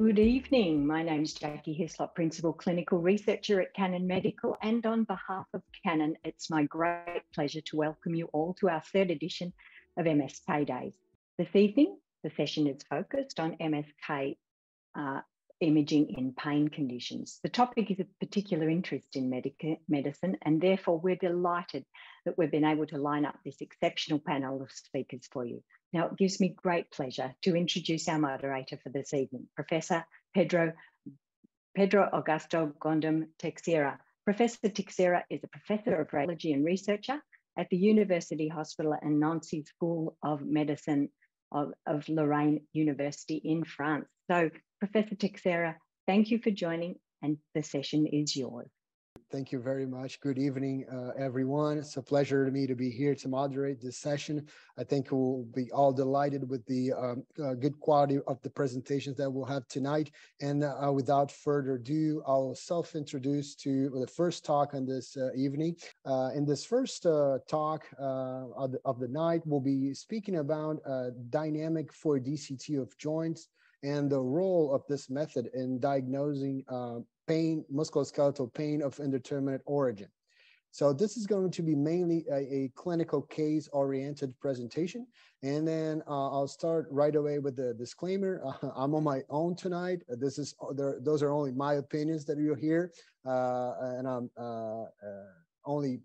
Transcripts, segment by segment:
Good evening. My name is Jackie Hislop, Principal Clinical Researcher at Canon Medical, and on behalf of Canon, it's my great pleasure to welcome you all to our third edition of MSK Days. This evening, the session is focused on MSK imaging in pain conditions. The topic is of particular interest in medicine, and therefore we're delighted that we've been able to line up this exceptional panel of speakers for you. Now, it gives me great pleasure to introduce our moderator for this evening, Professor Pedro Augusto Gondom Teixeira. Professor Teixeira is a professor of radiology and researcher at the University Hospital and Nancy School of Medicine of Lorraine University in France. So, Professor Teixeira, thank you for joining, and the session is yours. Thank you very much. Good evening, everyone. It's a pleasure to me to be here to moderate this session. I think we'll be all delighted with the good quality of the presentations that we'll have tonight. And without further ado, I'll self-introduce to the first talk on this evening. In this first talk of the night, we'll be speaking about dynamic 4D CT of joints and the role of this method in diagnosing pain, musculoskeletal pain of indeterminate origin. So this is going to be mainly a clinical case-oriented presentation. And then I'll start right away with the disclaimer. I'm on my own tonight. Those are only my opinions that you'll hear. And I'm only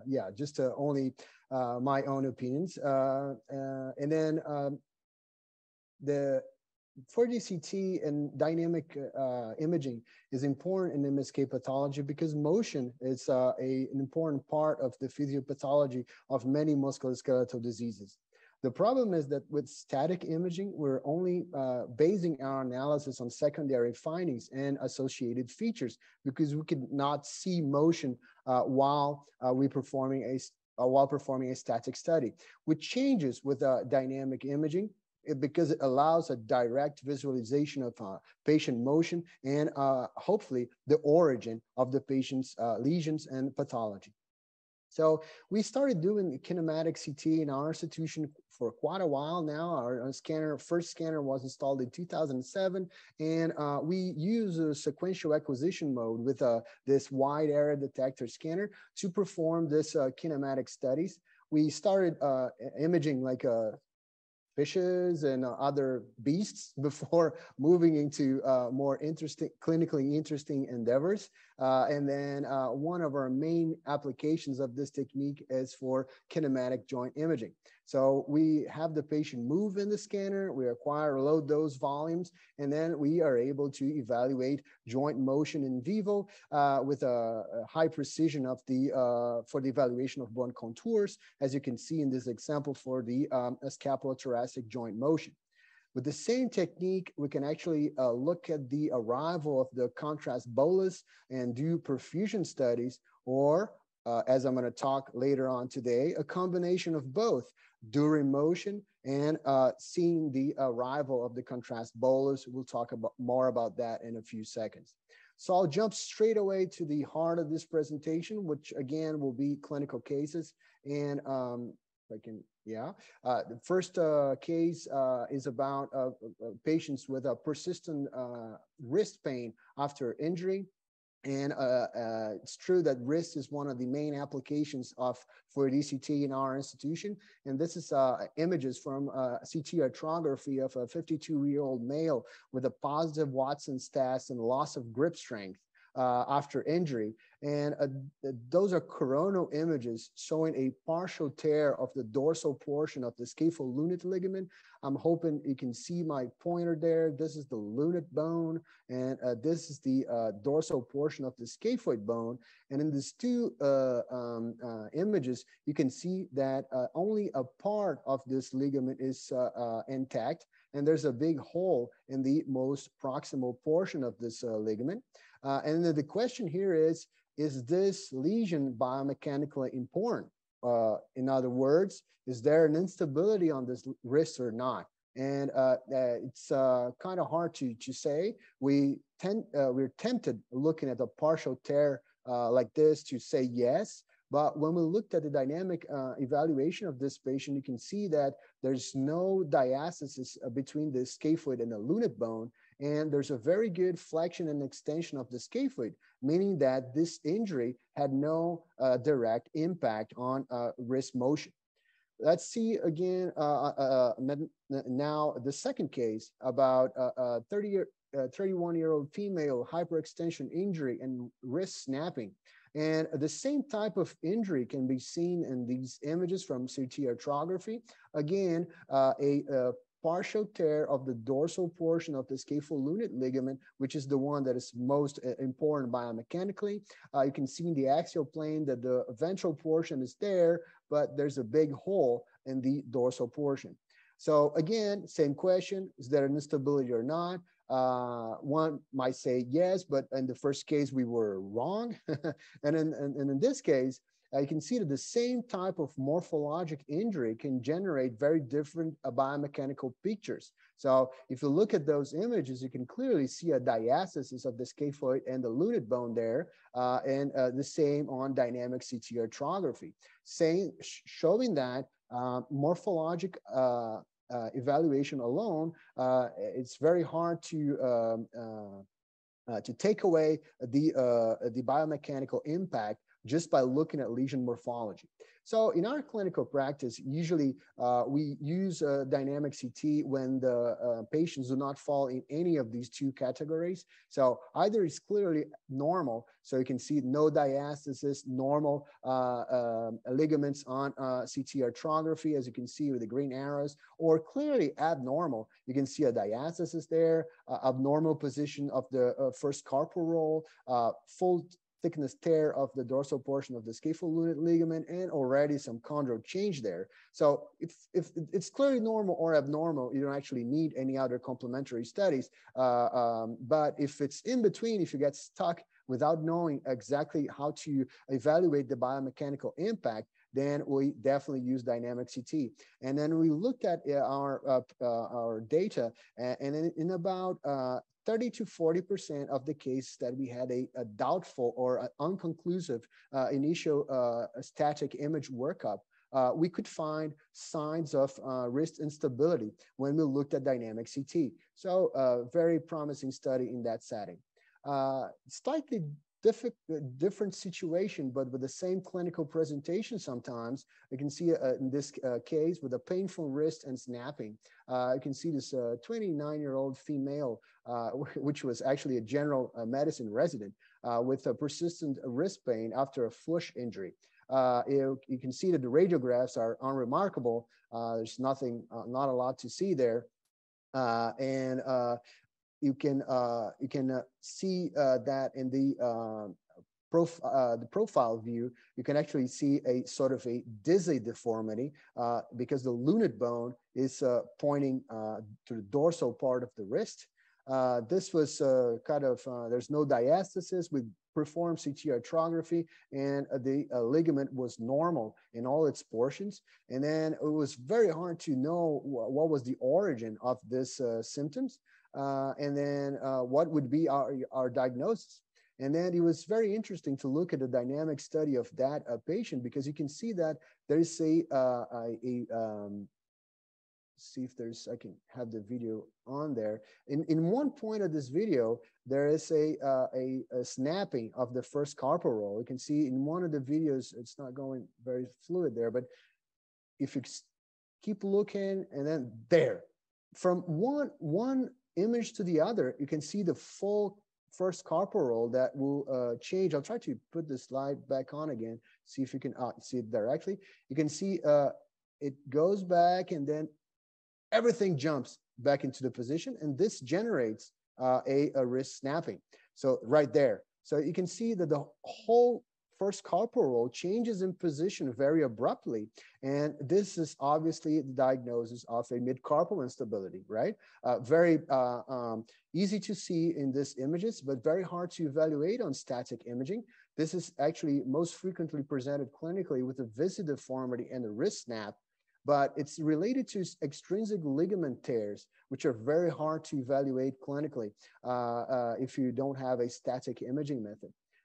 my own opinions. And then the 4D CT and dynamic imaging is important in MSK pathology because motion is an important part of the physiopathology of many musculoskeletal diseases. The problem is that with static imaging, we're only basing our analysis on secondary findings and associated features because we could not see motion while performing a static study, which changes with dynamic imaging because it allows a direct visualization of patient motion and hopefully the origin of the patient's lesions and pathology. So we started doing kinematic CT in our institution for quite a while now. Our first scanner was installed in 2007, and we use a sequential acquisition mode with this wide area detector scanner to perform this kinematic studies. We started imaging like fishes and other beasts before moving into more clinically interesting endeavors. And then one of our main applications of this technique is for kinematic joint imaging. So we have the patient move in the scanner, we acquire low dose volumes, and then we are able to evaluate joint motion in vivo with a high precision of for the evaluation of bone contours, as you can see in this example for the scapulothoracic joint motion. With the same technique, we can actually look at the arrival of the contrast bolus and do perfusion studies, or as I'm going to talk later on today, a combination of both during motion and seeing the arrival of the contrast bolus. We'll talk more about that in a few seconds. So I'll jump straight away to the heart of this presentation, which again will be clinical cases. And the first case is about patients with a persistent wrist pain after injury. And it's true that wrist is one of the main applications of 4D CT in our institution. And this is images from CT arthrography of a 52-year-old male with a positive Watson's test and loss of grip strength after injury. And those are coronal images showing a partial tear of the dorsal portion of the scapholunate ligament. I'm hoping you can see my pointer there. This is the lunate bone, and this is the dorsal portion of the scaphoid bone. And in these two images, you can see that only a part of this ligament is intact, and there's a big hole in the most proximal portion of this ligament. And the question here is this lesion biomechanically important? In other words, is there an instability on this wrist or not? And it's kind of hard to say. We're tempted looking at a partial tear like this to say yes, But when we looked at the dynamic evaluation of this patient, you can see that there's no diastasis between the scaphoid and the lunate bone, and there's a very good flexion and extension of the scaphoid, meaning that this injury had no direct impact on wrist motion. Let's see again now the second case about a 31-year-old female hyperextension injury and wrist snapping. And the same type of injury can be seen in these images from CT arthrography. Again, a partial tear of the dorsal portion of the scapholunate ligament, which is the one that is most important biomechanically. You can see in the axial plane that the ventral portion is there, but there's a big hole in the dorsal portion. So again, same question, is there an instability or not? One might say yes, but in the first case, we were wrong. and in this case, you can see that the same type of morphologic injury can generate very different biomechanical pictures. So if you look at those images, you can clearly see a diastasis of the scaphoid and the lunate bone there, and the same on dynamic CT arthrography, showing that morphologic evaluation alone, it's very hard to take away the biomechanical impact just by looking at lesion morphology. So in our clinical practice, usually we use dynamic CT when the patients do not fall in any of these two categories. So either it's clearly normal, so you can see no diastasis, normal ligaments on CT arthrography, as you can see with the green arrows, or clearly abnormal. You can see a diastasis there, abnormal position of the first carpal roll, full thickness tear of the dorsal portion of the scapholunate ligament, and already some chondral change there. So if it's clearly normal or abnormal, you don't actually need any other complementary studies. But if it's in between, if you get stuck without knowing exactly how to evaluate the biomechanical impact, then we definitely use dynamic CT. And then we looked at our data, and in about 30 to 40% of the cases that we had a doubtful or unconclusive initial static image workup, we could find signs of wrist instability when we looked at dynamic CT. So very promising study in that setting. Slightly different situation, but with the same clinical presentation sometimes. You can see in this case with a painful wrist and snapping. You can see this 29-year-old female, which was actually a general medicine resident with a persistent wrist pain after a flush injury. You can see that the radiographs are unremarkable. There's nothing, not a lot to see there. You can see that in the profile view, you can actually see a sort of a dizzy deformity because the lunate bone is pointing to the dorsal part of the wrist. This was kind of, there's no diastasis. We performed CT arthrography, and the ligament was normal in all its portions. And then it was very hard to know what was the origin of this symptoms. And then what would be our diagnosis. And then it was very interesting to look at the dynamic study of that patient, because you can see that there is see if there's, I can have the video on there. In one point of this video, there is a snapping of the first carpal roll. You can see in one of the videos, it's not going very fluid there, but if you keep looking, and then there, from one image to the other, you can see the full first carpal roll that will change. I'll try to put the slide back on again, see if you can see it directly. You can see it goes back, and then everything jumps back into the position, and this generates a wrist snapping. So right there. So you can see that the whole first carpal roll changes in position very abruptly. And this is obviously the diagnosis of a mid-carpal instability, right? Very easy to see in these images, but very hard to evaluate on static imaging. This is actually most frequently presented clinically with a viscid deformity and a wrist snap, but it's related to extrinsic ligament tears, which are very hard to evaluate clinically if you don't have a static imaging method.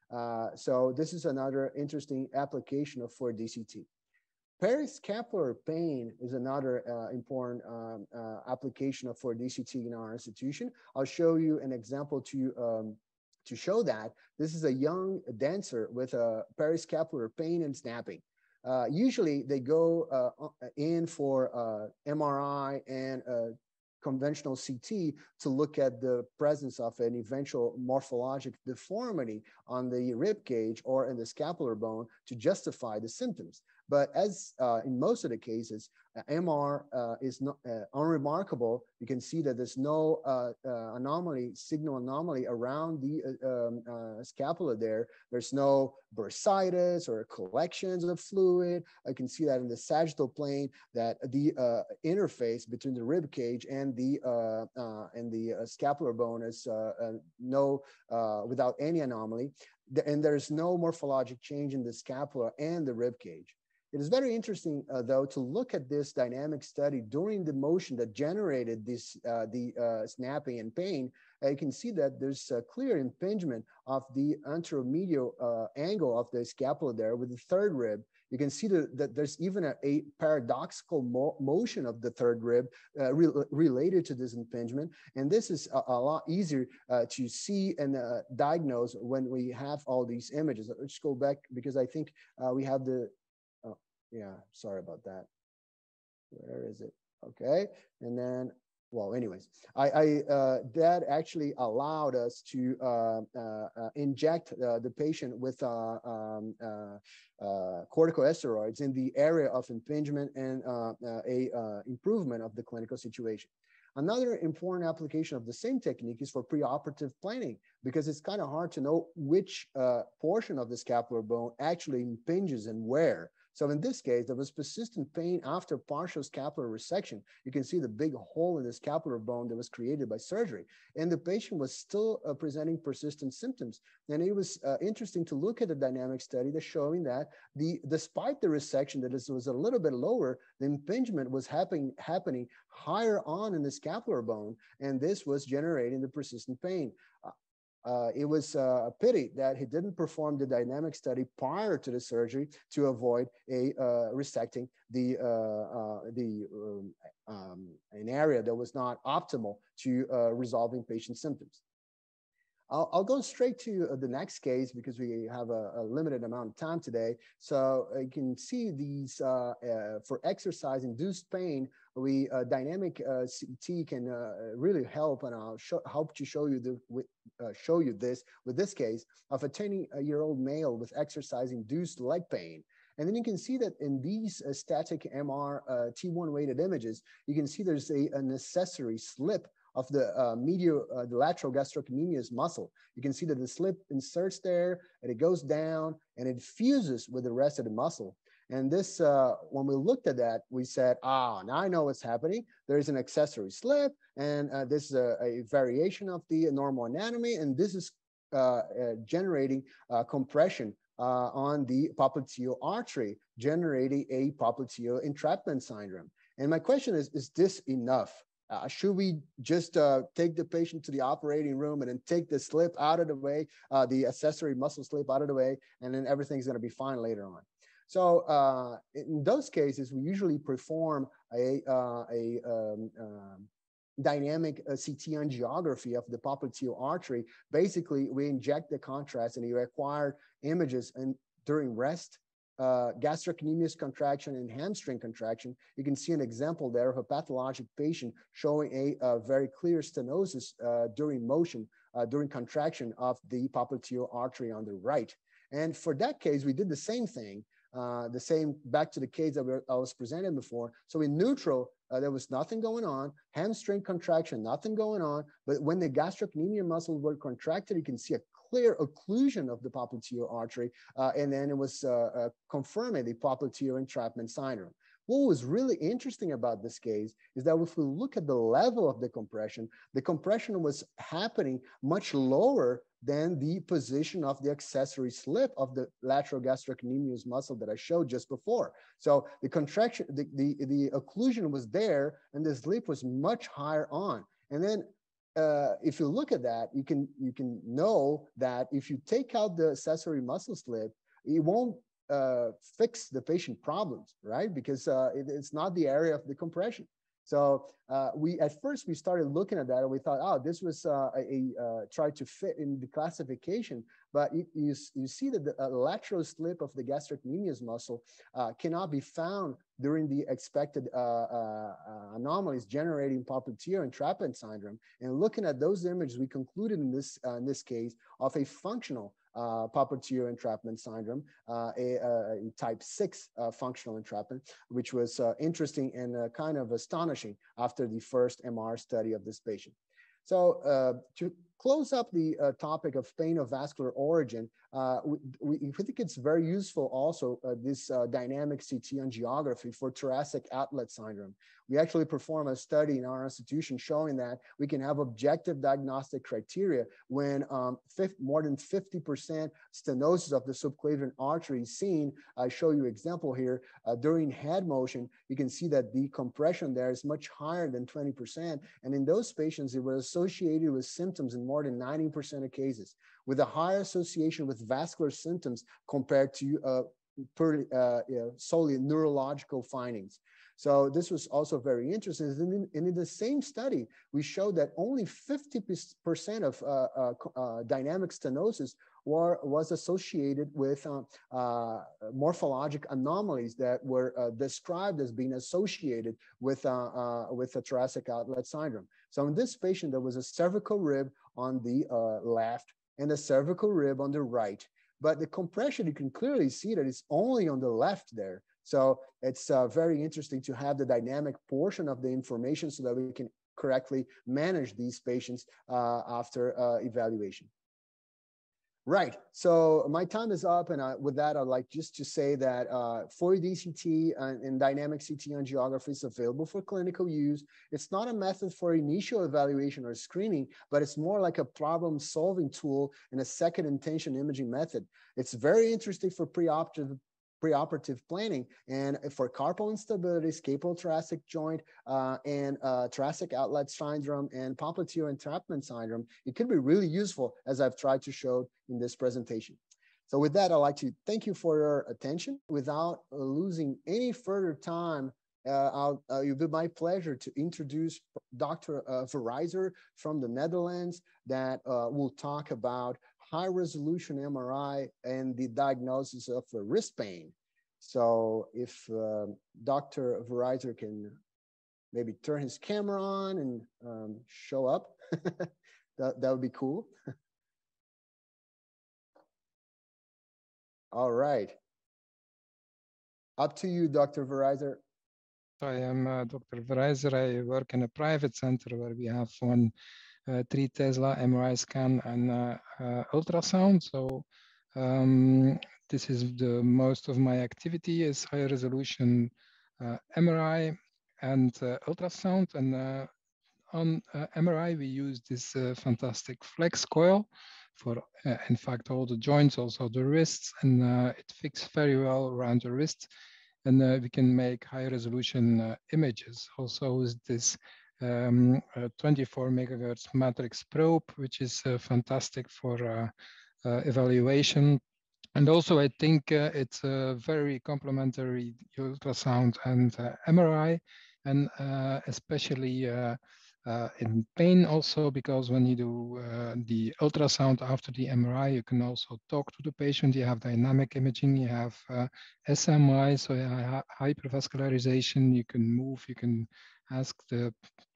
So this is another interesting application of 4DCT. Periscapular pain is another important application of 4DCT in our institution. I'll show you an example to show that. This is a young dancer with a periscapular pain and snapping. Usually they go in for MRI and conventional CT to look at the presence of an eventual morphologic deformity on the rib cage or in the scapular bone to justify the symptoms. But as in most of the cases, MR is not unremarkable. You can see that there's no signal anomaly around the scapula there. There's no bursitis or collections of fluid. I can see that in the sagittal plane that the interface between the rib cage and the scapular bone is without any anomaly. And there's no morphologic change in the scapula and the rib cage. It is very interesting, though, to look at this dynamic study during the motion that generated this snapping and pain. You can see that there's a clear impingement of the anteromedial angle of the scapula there with the third rib. You can see that there's even a paradoxical motion of the third rib related to this impingement. And this is a lot easier to see and diagnose when we have all these images. Let's just go back because I think we have the, yeah, sorry about that. Where is it? Okay. And then, well, anyways, that actually allowed us to inject the patient with corticosteroids in the area of impingement and improvement of the clinical situation. Another important application of the same technique is for preoperative planning, because it's kind of hard to know which portion of the scapular bone actually impinges and where. So in this case, there was persistent pain after partial scapular resection. You can see the big hole in the scapular bone that was created by surgery. And the patient was still presenting persistent symptoms. And it was interesting to look at the dynamic study that's showing that despite the resection that was a little bit lower, the impingement was happening higher on in the scapular bone. And this was generating the persistent pain. It was a pity that he didn't perform the dynamic study prior to the surgery to avoid resecting an area that was not optimal to resolving patient symptoms. I'll go straight to the next case because we have a limited amount of time today. So you can see these for exercise-induced pain, dynamic CT can really help, and I'll help to show you this with this case of a 10-year-old male with exercise-induced leg pain. And then you can see that in these static MR T1 weighted images, you can see there's an accessory slip of the the lateral gastrocnemius muscle. You can see that the slip inserts there and it goes down and it fuses with the rest of the muscle. And this, when we looked at that, we said, now I know what's happening. There's an accessory slip, and this is a variation of the normal anatomy, and this is generating compression on the popliteal artery, generating a popliteal entrapment syndrome. And my question is this enough? Should we just take the patient to the operating room and then take the slip out of the way, the accessory muscle slip out of the way, and then everything's going to be fine later on? So in those cases, we usually perform a dynamic CT angiography of the popliteal artery. Basically, we inject the contrast and you acquire images during rest, gastrocnemius contraction and hamstring contraction. You can see an example there of a pathologic patient showing a very clear stenosis during motion, during contraction of the popliteal artery on the right. And for that case, we did the same thing. Back to the case that I was presenting before. So in neutral, there was nothing going on, hamstring contraction, nothing going on. But when the gastrocnemius muscles were contracted, you can see a clear occlusion of the popliteal artery, and then it was confirming the popliteal entrapment syndrome. What was really interesting about this case is that if we look at the level of the compression was happening much lower than the position of the accessory slip of the lateral gastrocnemius muscle that I showed just before. So the contraction, the occlusion was there, and the slip was much higher on. And then if you look at that, you can know that if you take out the accessory muscle slip, it won't fix the patient problems, right? Because it's not the area of the compression. So at first we started looking at that and we thought, oh, this was tried to fit in the classification, but you see that the lateral slip of the gastrocnemius muscle cannot be found during the expected anomalies generating popliteal entrapment syndrome. And looking at those images, we concluded in this case of a functional popliteal entrapment syndrome, a type 6 functional entrapment, which was interesting and kind of astonishing after the first MR study of this patient. So to close up the topic of pain of vascular origin, we think it's very useful also, this dynamic CT angiography for thoracic outlet syndrome. We actually perform a study in our institution showing that we can have objective diagnostic criteria when more than 50% stenosis of the subclavian artery is seen. I show you an example here. During head motion, you can see that the compression there is much higher than 20%. And in those patients, it was associated with symptoms in more than 90% of cases, with a higher association with vascular symptoms compared to solely neurological findings. So this was also very interesting. And in the same study, we showed that only 50% of dynamic stenosis was associated with morphologic anomalies that were described as being associated with a thoracic outlet syndrome. So in this patient, there was a cervical rib on the left and a cervical rib on the right. But the compression, you can clearly see that it's only on the left there. So it's very interesting to have the dynamic portion of the information so that we can correctly manage these patients after evaluation. Right, so my time is up, and with that, I'd like just to say that 4D CT and dynamic CT angiography is available for clinical use. It's not a method for initial evaluation or screening, but it's more like a problem-solving tool and a second intention imaging method. It's very interesting for preoperative planning and for carpal instability, scapulothoracic joint, and thoracic outlet syndrome and popliteal entrapment syndrome. It can be really useful, as I've tried to show in this presentation. So with that, I'd like to thank you for your attention. Without losing any further time, it'll be my pleasure to introduce Dr. Veryser from the Netherlands that will talk about high resolution MRI and the diagnosis of wrist pain. So if Dr. Veryser can maybe turn his camera on and show up, that would be cool. All right. Up to you, Dr. Veryser. I am Dr. Veryser. I work in a private center where we have one 3 Tesla MRI scan and ultrasound. So this is the most of my activity is high resolution MRI and ultrasound. And on MRI, we use this fantastic flex coil for, in fact, all the joints, also the wrists, and it fits very well around the wrist. And we can make high resolution images. Also with this 24 megahertz matrix probe, which is fantastic for evaluation. And also, I think it's very complementary ultrasound and MRI, and especially in pain also, because when you do the ultrasound after the MRI, you can also talk to the patient. You have dynamic imaging, you have SMI, so you have hypervascularization, you can move, you can ask the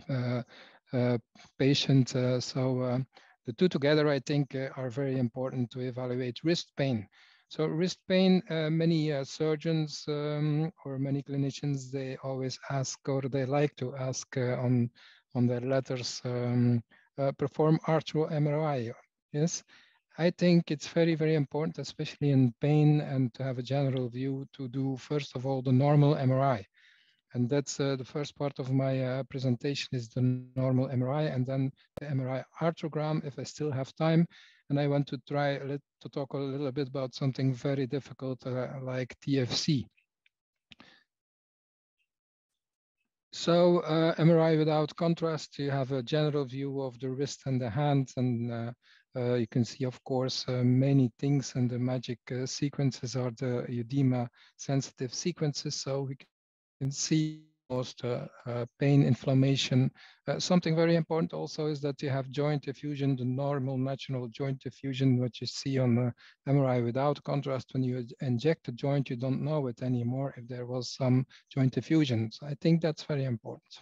patient. So the two together, I think, are very important to evaluate wrist pain. So wrist pain, many surgeons or many clinicians, they always ask, or they like to ask on their letters, perform arthro MRI. Yes, I think it's very, very important, especially in pain, and to have a general view to do, first of all, the normal MRI. And that's the first part of my presentation is the normal MRI, and then the MRI arthrogram, if I still have time. And I want to try to talk a little bit about something very difficult like TFC. So MRI without contrast, you have a general view of the wrist and the hand, and you can see, of course, many things, and the magic sequences are the edema sensitive sequences. So we can see almost pain, inflammation. Something very important also is that you have joint effusion, the normal natural joint effusion, what you see on the MRI without contrast. When you inject a joint, you don't know it anymore if there was some joint effusion. So I think that's very important.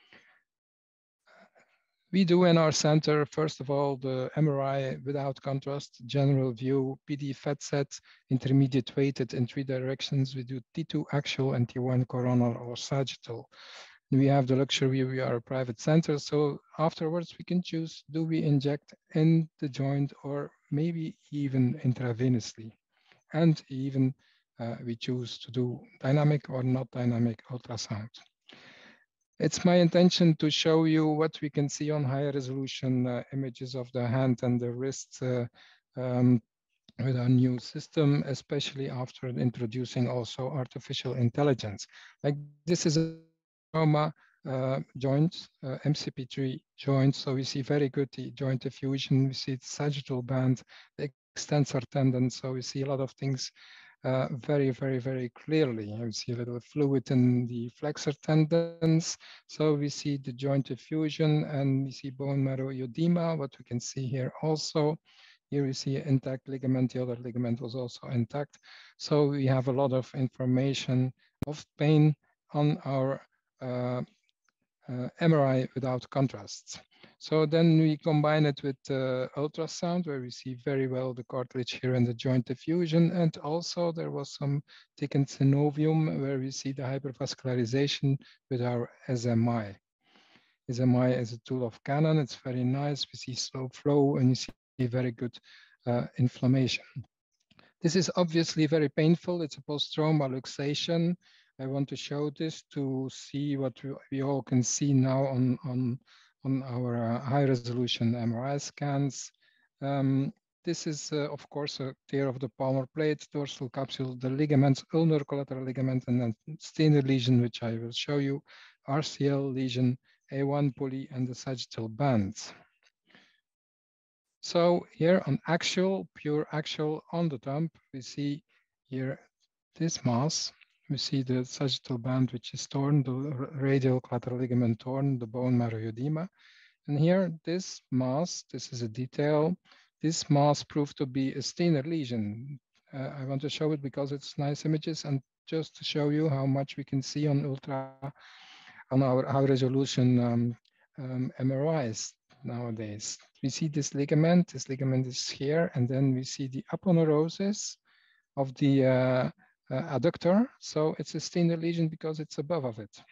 We do in our center, first of all, the MRI without contrast, general view, PD fat set, intermediate weighted in 3 directions. We do T2 axial and T1 coronal or sagittal. We have the luxury, we are a private center, so afterwards we can choose, do we inject in the joint or maybe even intravenously? And even we choose to do dynamic or not dynamic ultrasound. It's my intention to show you what we can see on high resolution images of the hand and the wrist with our new system, especially after introducing also artificial intelligence. Like this is a trauma joint, MCP3 joint. So we see very good joint effusion. We see the sagittal band, the extensor tendon. So we see a lot of things very clearly. We see a little fluid in the flexor tendons. So we see the joint effusion and we see bone marrow edema, what we can see here also. Here we see intact ligament, the other ligament was also intact. So we have a lot of information of pain on our MRI without contrast. So then we combine it with ultrasound, where we see very well the cartilage here and the joint effusion. And also there was some thickened synovium where we see the hypervascularization with our SMI. SMI is a tool of Canon. It's very nice. We see slow flow and you see very good inflammation. This is obviously very painful. It's a post-trauma luxation. I want to show this to see what we all can see now on our high-resolution MRI scans. This is, of course, a tear of the palmar plate, dorsal capsule, the ligaments, ulnar collateral ligament, and then Steiner lesion, which I will show you, RCL lesion, A1 pulley, and the sagittal bands. So here on axial, pure axial on the thumb, we see here this mass. We see the sagittal band, which is torn, the radial collateral ligament torn, the bone marrow edema. And here, this mass, this is a detail, this mass proved to be a Steiner lesion. I want to show it because it's nice images and just to show you how much we can see on our high resolution MRIs nowadays. We see this ligament is here, and then we see the aponeurosis of the adductor. So it's a Steiner lesion because it's above of it.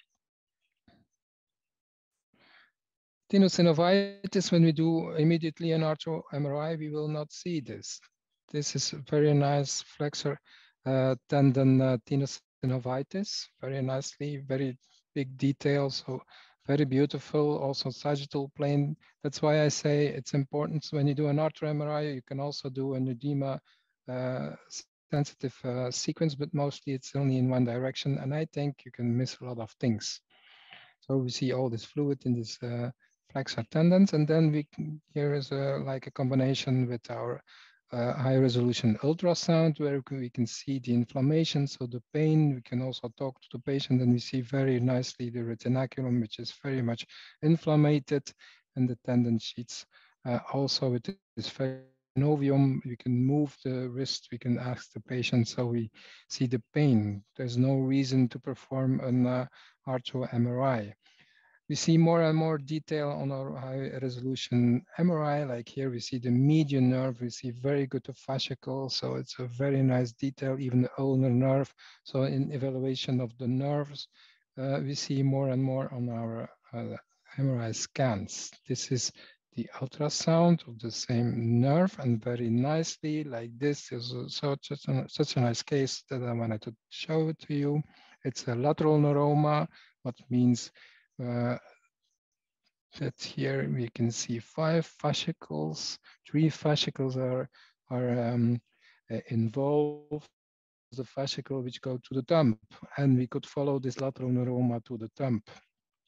Tenosynovitis, when we do immediately an arthro MRI, we will not see this. This is very nice flexor tendon tenosynovitis, very nicely, very big detail, so very beautiful, also sagittal plane. That's why I say it's important when you do an arthro MRI, you can also do an edema sensitive sequence, but mostly it's only in one direction, and I think you can miss a lot of things. So we see all this fluid in this flexor tendons, and then here is like a combination with our high resolution ultrasound where we can see the inflammation, so the pain. We can also talk to the patient and we see very nicely the retinaculum, which is very much inflamed, and the tendon sheets. Also with this synovium, we can move the wrist, we can ask the patient, so we see the pain. There's no reason to perform an arthro MRI. We see more and more detail on our high resolution MRI. Like here, we see the median nerve. We see very good fascicle. So it's a very nice detail, even the ulnar nerve. So in evaluation of the nerves, we see more and more on our MRI scans. This is the ultrasound of the same nerve, and very nicely like this is such a nice case that I wanted to show it to you. It's a lateral neuroma, what means that here we can see 5 fascicles. 3 fascicles are involved. The fascicle which go to the thumb, and we could follow this lateral neuroma to the thumb.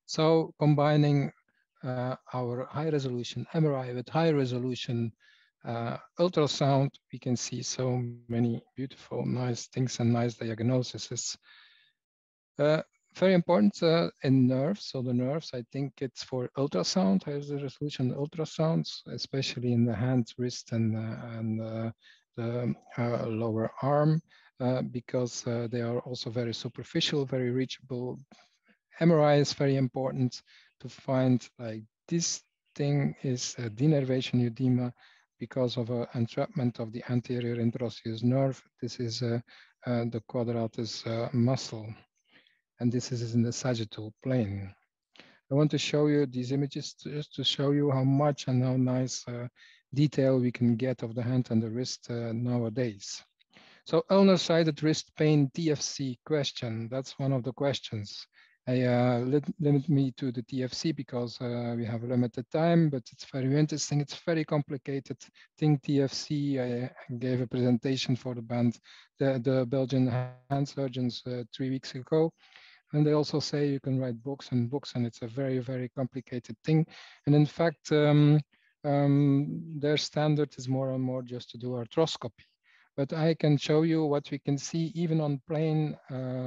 So combining our high resolution MRI with high resolution ultrasound, we can see so many beautiful, nice things and nice diagnoses. Very important in nerves. So the nerves, I think it's for ultrasound, high resolution ultrasounds, especially in the hand, wrist, and the lower arm, because they are also very superficial, very reachable. MRI is very important to find, like, this thing is a denervation edema because of an entrapment of the anterior interosseous nerve. This is the quadratus muscle, and this is in the sagittal plane. I want to show you these images just to show you how much and how nice detail we can get of the hand and the wrist nowadays. So ulnar-sided wrist pain TFC question, that's one of the questions. I limit me to the TFC because we have a limited time, but it's very interesting. It's very complicated thing, TFC. I gave a presentation for the band, the Belgian hand surgeons 3 weeks ago. And they also say you can write books and books, and it's a very, very complicated thing. And in fact, their standard is more and more just to do arthroscopy. But I can show you what we can see even on plain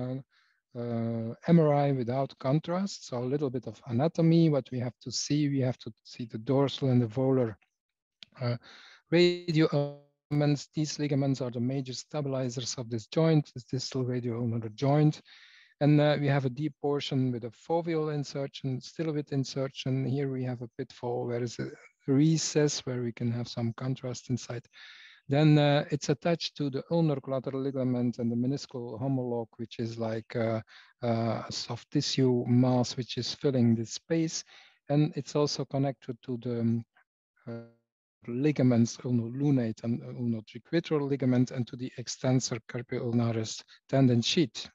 MRI without contrast. So a little bit of anatomy, what we have to see the dorsal and the volar radio elements. These ligaments are the major stabilizers of this joint, this distal radio-ulnar joint. And we have a deep portion with a foveal insertion, still with insertion. Here we have a pitfall where is a recess where we can have some contrast inside. Then it's attached to the ulnar collateral ligament and the meniscal homologue, which is like a soft tissue mass, which is filling this space. And it's also connected to the ligaments, ulnar-lunate and ulnar-triquetral ligament, and to the extensor carpi-ulnaris tendon sheet.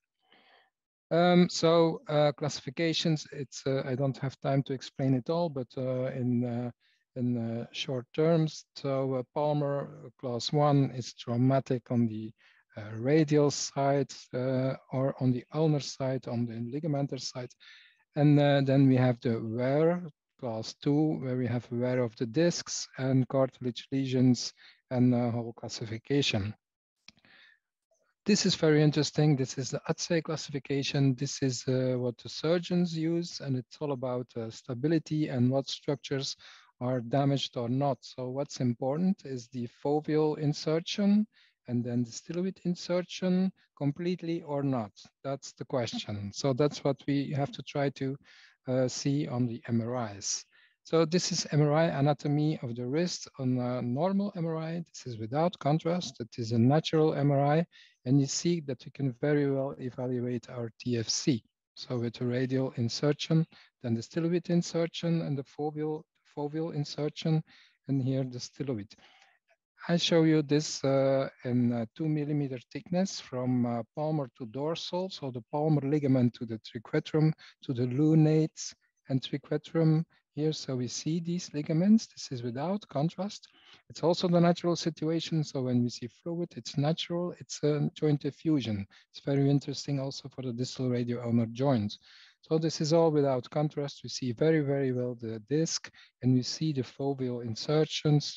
Classifications, it's I don't have time to explain it all, but in short terms, so Palmer class 1 is traumatic on the radial side or on the ulnar side, on the ligamentous side. And then we have the wear class 2, where we have wear of the discs and cartilage lesions and whole classification. This is very interesting. This is the ATSE classification. This is what the surgeons use, and it's all about stability and what structures are damaged or not. So what's important is the foveal insertion and then the styloid insertion completely or not. That's the question. So that's what we have to try to see on the MRIs. So this is MRI anatomy of the wrist on a normal MRI. This is without contrast. It is a natural MRI. And you see that we can very well evaluate our TFC. So with a radial insertion, then the styloid insertion and the foveal insertion, and here the styloid. I show you this in 2 millimeter thickness from palmar to dorsal. So the palmar ligament to the triquetrum, to the lunates and triquetrum here. So we see these ligaments. This is without contrast. It's also the natural situation. So when we see fluid, it's natural. It's a joint effusion. It's very interesting also for the distal radio-ulnar joint. So this is all without contrast. We see very, very well the disc, and we see the foveal insertions,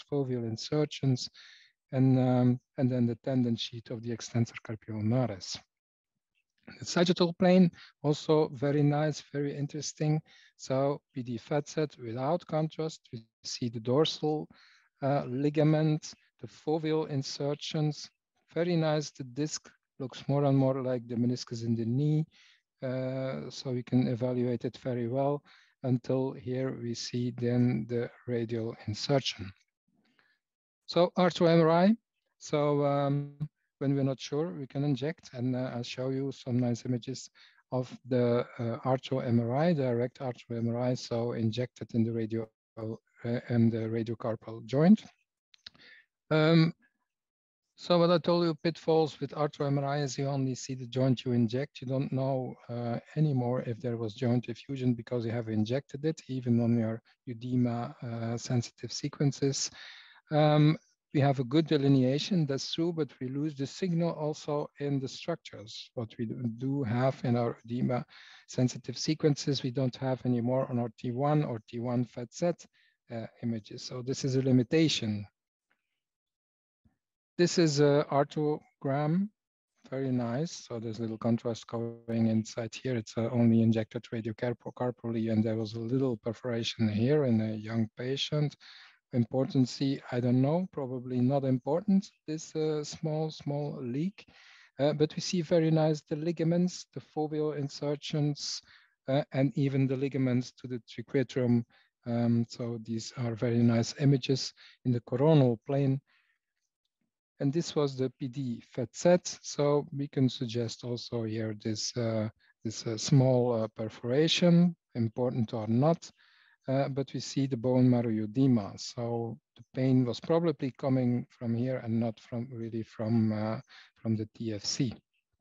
and then the tendon sheet of the extensor carpi ulnaris. The sagittal plane, also very nice, very interesting. So PD facet without contrast, we see the dorsal ligament, the foveal insertions, very nice. The disc looks more and more like the meniscus in the knee. So we can evaluate it very well until here we see then the radial insertion. So arthro MRI. So when we're not sure, we can inject, and I'll show you some nice images of the arthro MRI, direct arthro MRI. So injected in the radio and the radiocarpal joint. So what I told you, pitfalls with arthro MRI is you only see the joint you inject. You don't know anymore if there was joint effusion because you have injected it, even on your edema sensitive sequences. We have a good delineation, that's true, but we lose the signal also in the structures. What we do have in our edema sensitive sequences, we don't have anymore on our T1 or T1 fat set images. So this is a limitation. This is a arthrogram, very nice. So there's a little contrast going inside here. It's only injected radiocarpally, and there was a little perforation here in a young patient. Importance, I don't know, probably not important, this small leak. But we see very nice the ligaments, the foveal insertions, and even the ligaments to the triquetrum. So these are very nice images in the coronal plane. And this was the PD fat set. So we can suggest also here this, small perforation, important or not. But we see the bone marrow edema. So the pain was probably coming from here and not from really from the TFC.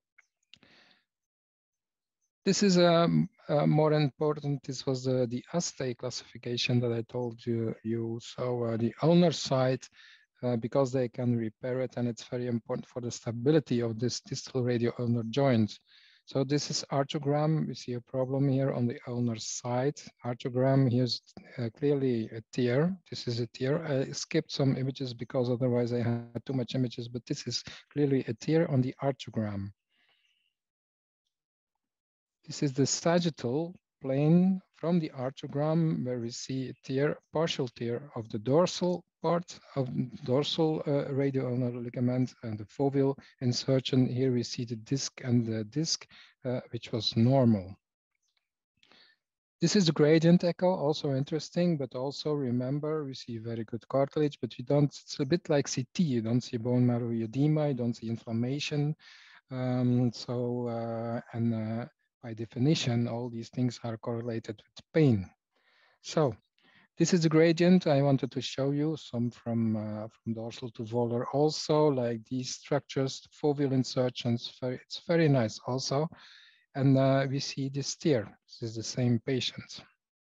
This is more important. This was the assay classification that I told you. So the ulnar side, because they can repair it, and it's very important for the stability of this distal radio-ulnar joint. So this is arthrogram. We see a problem here on the ulnar side. Arthrogram, here's clearly a tear. This is a tear. I skipped some images because otherwise I had too much images, but this is clearly a tear on the arthrogram. This is the sagittal plane from the arthrogram where we see a tear, partial tear of the dorsal part of dorsal radio-ulnar ligament and the foveal insertion. Here we see the disc and the disc, which was normal. This is the gradient echo, also interesting, but also remember we see very good cartilage, but you don't, it's a bit like CT, you don't see bone marrow edema, you don't see inflammation. By definition, all these things are correlated with pain. So this is the gradient. I wanted to show you some from dorsal to volar also, like these structures, foveal insertions. It's very nice also. And we see this tear. This is the same patient.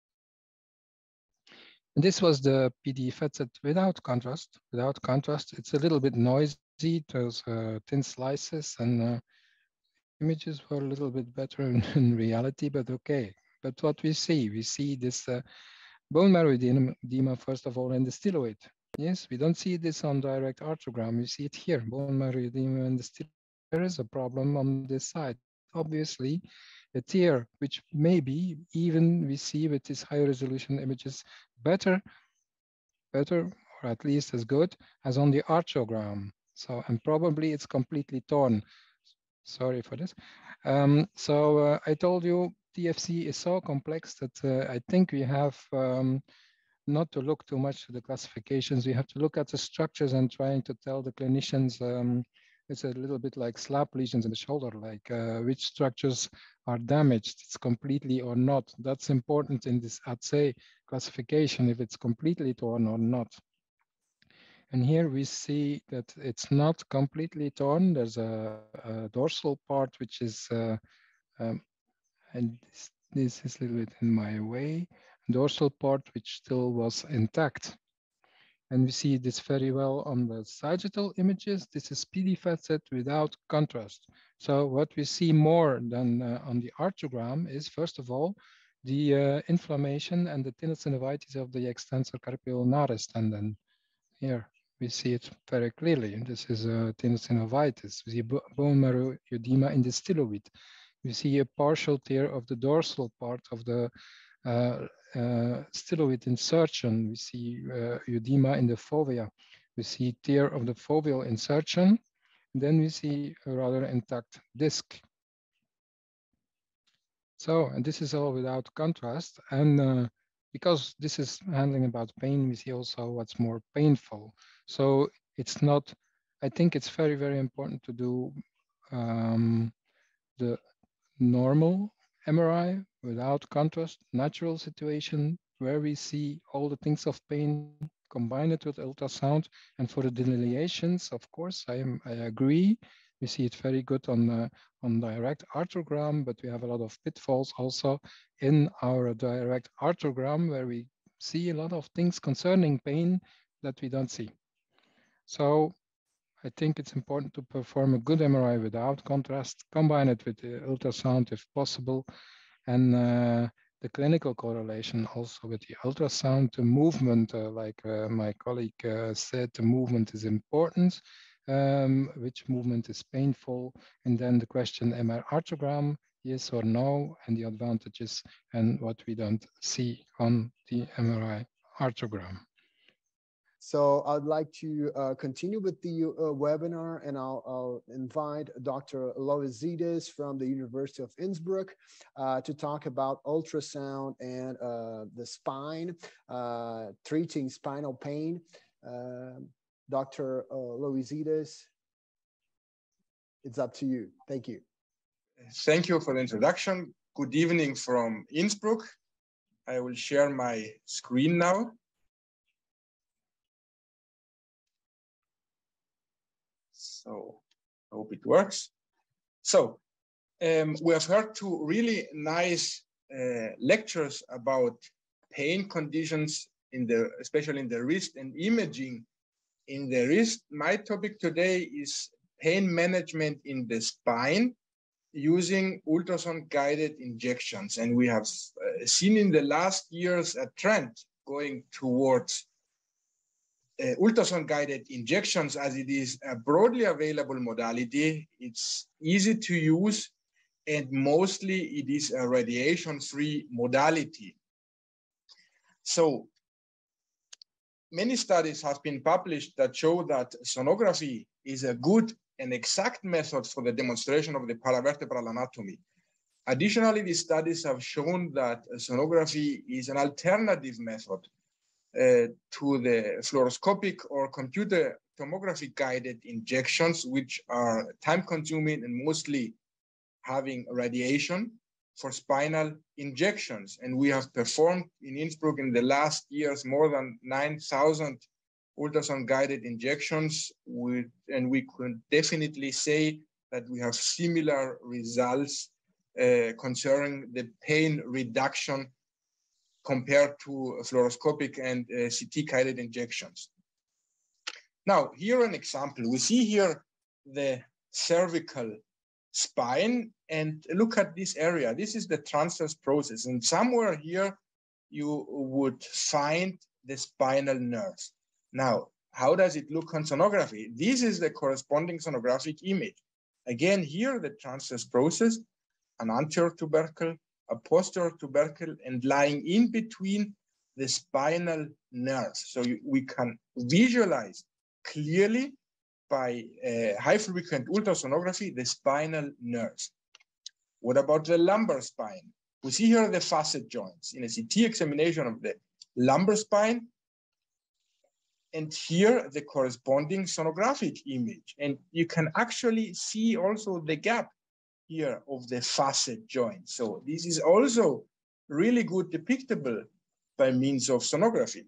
And this was the PD fat set without contrast. Without contrast, it's a little bit noisy. Those thin slices and images were a little bit better in reality, but okay. But what we see this bone marrow edema, first of all, in the styloid. Yes, we don't see this on direct arthrogram. We see it here, bone marrow edema in the styloid. There is a problem on this side. Obviously, a tear, which maybe even we see with these high resolution images better, or at least as good as on the arthrogram. So, and probably it's completely torn. Sorry for this. I told you TFC is so complex that I think we have not to look too much to the classifications. We have to look at the structures and trying to tell the clinicians, it's a little bit like slap lesions in the shoulder, like which structures are damaged, it's completely or not. That's important in this assay classification, if it's completely torn or not. And here we see that it's not completely torn. There's a dorsal part, which is, and this is a little bit in my way, dorsal part, which still was intact. And we see this very well on the sagittal images. This is PD fat set without contrast. So what we see more than on the arthrogram is, first of all, the inflammation and the tenosynovitis of the extensor carpi ulnaris tendon. Here we see it very clearly. This is tenosynovitis. We see bone marrow edema in the styloid. We see a partial tear of the dorsal part of the styloid insertion. We see edema in the fovea. We see tear of the foveal insertion. Then we see a rather intact disc. So, and this is all without contrast. And because this is handling about pain, we see also what's more painful. So it's not, I think it's very, very important to do the normal MRI without contrast, natural situation, where we see all the things of pain, combine it with ultrasound. And for the delineations, of course, I agree. We see it very good on direct arthrogram, but we have a lot of pitfalls also in our direct arthrogram, where we see a lot of things concerning pain that we don't see. So I think it's important to perform a good MRI without contrast, combine it with the ultrasound if possible, and the clinical correlation also with the ultrasound, the movement, like my colleague said, the movement is important. Which movement is painful, and then the question, MR arthrogram, yes or no, and the advantages and what we don't see on the MRI arthrogram. So I'd like to continue with the webinar, and I'll invite Dr. Loizides from the University of Innsbruck to talk about ultrasound and the spine, treating spinal pain. Dr. Loizides, it's up to you. Thank you. Thank you for the introduction. Good evening from Innsbruck. I will share my screen now. So I hope it works. So we have heard two really nice lectures about pain conditions especially in the wrist and imaging in the wrist. My topic today is pain management in the spine using ultrasound-guided injections. And we have seen in the last years a trend going towards ultrasound-guided injections, as it is a broadly available modality. It's easy to use, and mostly it is a radiation-free modality. So many studies have been published that show that sonography is a good and exact method for the demonstration of the paravertebral anatomy. Additionally, these studies have shown that sonography is an alternative method to the fluoroscopic or computer tomography guided injections, which are time-consuming and mostly having radiation for spinal injections. And we have performed in Innsbruck in the last years more than 9,000 ultrasound-guided injections, and we could definitely say that we have similar results concerning the pain reduction compared to fluoroscopic and CT-guided injections. Now, here an example. We see here the cervical spine, and look at this area. This is the transverse process, and somewhere here you would find the spinal nerve. Now, how does it look on sonography? This is the corresponding sonographic image. Again, here the transverse process, an anterior tubercle, a posterior tubercle, and lying in between the spinal nerves. So we can visualize clearly by high-frequent ultrasonography the spinal nerves. What about the lumbar spine? We see here the facet joints in a CT examination of the lumbar spine, and here the corresponding sonographic image. And you can actually see also the gap here of the facet joint. So this is also really good depictable by means of sonography.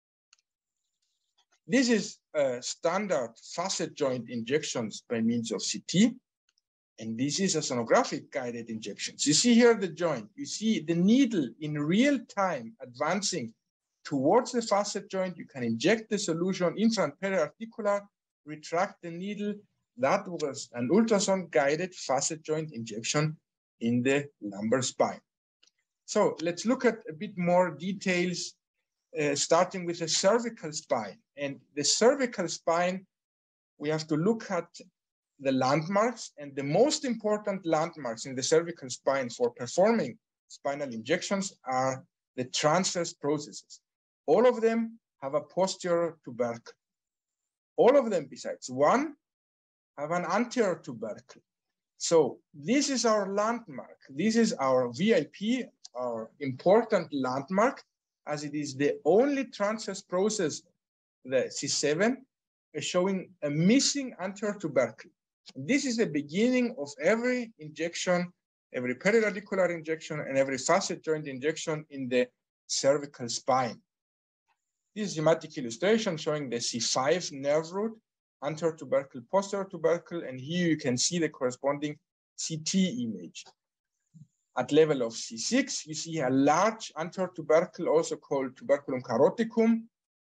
This is standard facet joint injections by means of CT, and this is a sonographic guided injections. You see here the joint, you see the needle in real time advancing towards the facet joint. You can inject the solution infra and periarticular, retract the needle. That was an ultrasound guided facet joint injection in the lumbar spine. So let's look at a bit more details, starting with the cervical spine. And the cervical spine, we have to look at the landmarks, and the most important landmarks in the cervical spine for performing spinal injections are the transverse processes. All of them have a posterior tubercle. All of them, besides one, have an anterior tubercle. So this is our landmark. This is our VIP, our important landmark, as it is the only transverse process, the C7, is showing a missing anterior tubercle. This is the beginning of every injection, every periradicular injection, and every facet joint injection in the cervical spine. This is a schematic illustration showing the C5 nerve root, anterior tubercle, posterior tubercle, and here you can see the corresponding CT image. At level of C6, you see a large anterior tubercle, also called tuberculum caroticum,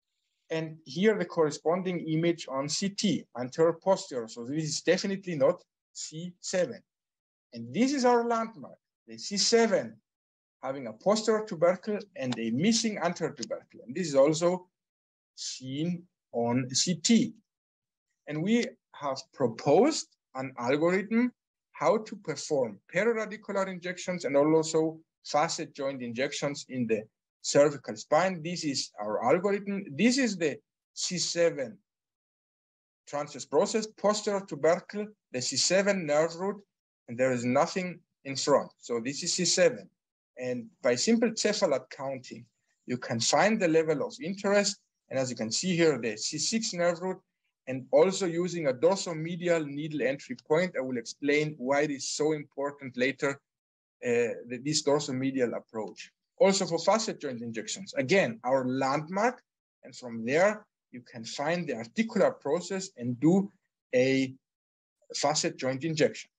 And here the corresponding image on CT, anterior posterior. So this is definitely not C7. And this is our landmark, the C7 having a posterior tubercle and a missing anterior tubercle. And this is also seen on CT. And we have proposed an algorithm how to perform periradicular injections and also facet joint injections in the cervical spine. This is our algorithm. This is the C7 transverse process, posterior tubercle, the C7 nerve root, and there is nothing in front. So this is C7. And by simple cephalad counting, you can find the level of interest. And as you can see here, the C6 nerve root, and also using a dorsomedial needle entry point. I will explain why it is so important later, this dorsomedial approach. Also for facet joint injections, again, our landmark, and from there, you can find the articular process and do a facet joint injection.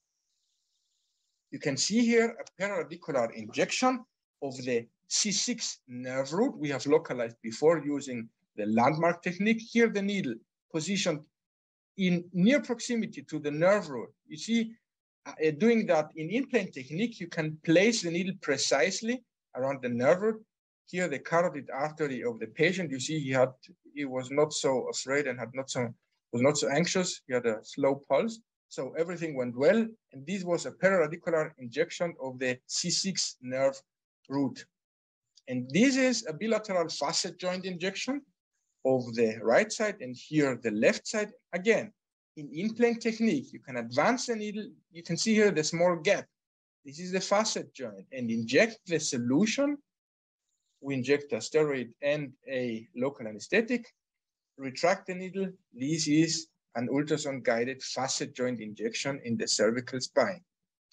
You can see here a periradicular injection of the C6 nerve root we have localized before using the landmark technique. Here the needle positioned in near proximity to the nerve root. You see, doing that in in-plane technique, you can place the needle precisely around the nerve root. Here the carotid artery of the patient, you see he was not so afraid and was not so anxious. He had a slow pulse. So everything went well. And this was a periradicular injection of the C6 nerve root. And this is a bilateral facet joint injection of the right side and here the left side. Again, in-plane technique, you can advance the needle. You can see here the small gap. This is the facet joint and inject the solution. We inject a steroid and a local anesthetic, retract the needle. This is an ultrasound guided facet joint injection in the cervical spine.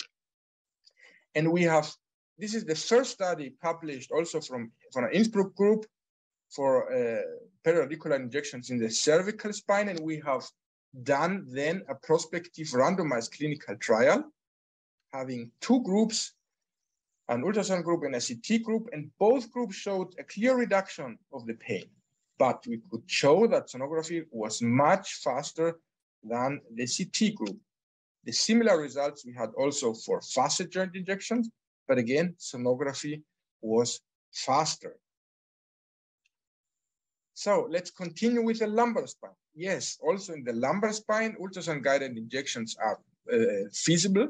And we have, this is the first study published also from an Innsbruck group for periradicular injections in the cervical spine. And we have done then a prospective randomized clinical trial, having two groups, an ultrasound group and a CT group, and both groups showed a clear reduction of the pain. But we could show that sonography was much faster than the CT group. The similar results we had also for facet joint injections, but again, sonography was faster. So let's continue with the lumbar spine. Yes, also in the lumbar spine, ultrasound-guided injections are feasible.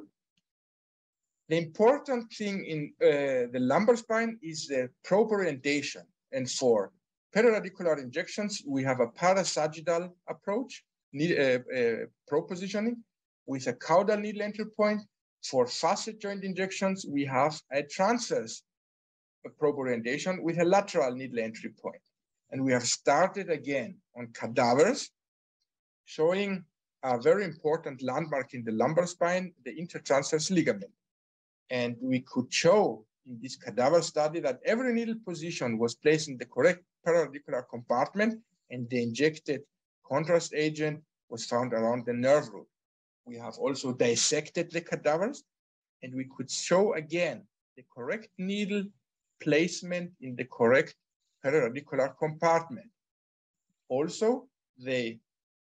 The important thing in the lumbar spine is the proper orientation. And for periradicular injections, we have a parasagittal approach, propositioning with a caudal needle entry point. For facet joint injections, we have a transverse proper orientation with a lateral needle entry point. And we have started again on cadavers, showing a very important landmark in the lumbar spine, the intertransverse ligament. And we could show in this cadaver study that every needle position was placed in the correct periradicular compartment, and the injected contrast agent was found around the nerve root. We have also dissected the cadavers, and we could show again the correct needle placement in the correct periradicular compartment. Also, the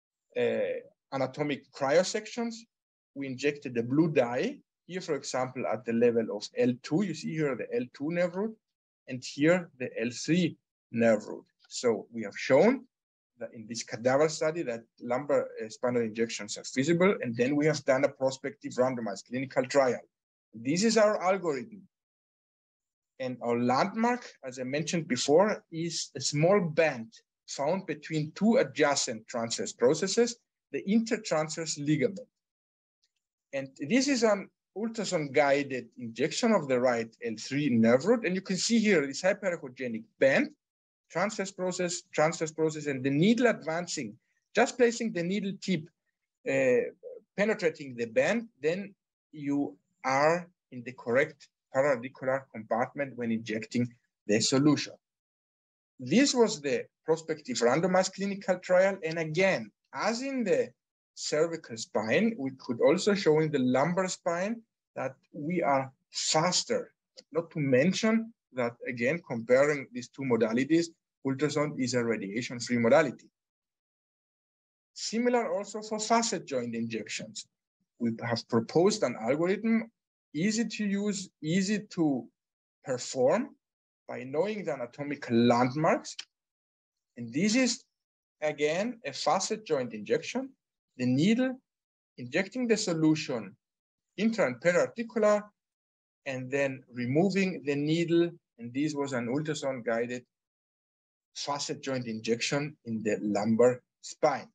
anatomic cryosections, we injected the blue dye here, for example, at the level of L2. You see here the L2 nerve root, and here the L3 nerve root. So we have shown that in this cadaver study that lumbar spinal injections are feasible, and then we have done a prospective randomized clinical trial. This is our algorithm. And our landmark, as I mentioned before, is a small band found between two adjacent transverse processes, the intertransverse ligament. And this is an ultrasound-guided injection of the right L3 nerve root. And you can see here this hyperechogenic band, transverse process, and the needle advancing, just placing the needle tip, penetrating the band, then you are in the correct periradicular compartment when injecting the solution. This was the prospective randomized clinical trial. And again, as in the cervical spine, we could also show in the lumbar spine that we are faster. Not to mention that, again, comparing these two modalities, ultrasound is a radiation-free modality. Similar also for facet joint injections. We have proposed an algorithm, easy to use, easy to perform by knowing the anatomical landmarks. And this is, again, a facet joint injection. The needle injecting the solution intra and periarticular, and then removing the needle. And this was an ultrasound-guided facet joint injection in the lumbar spine.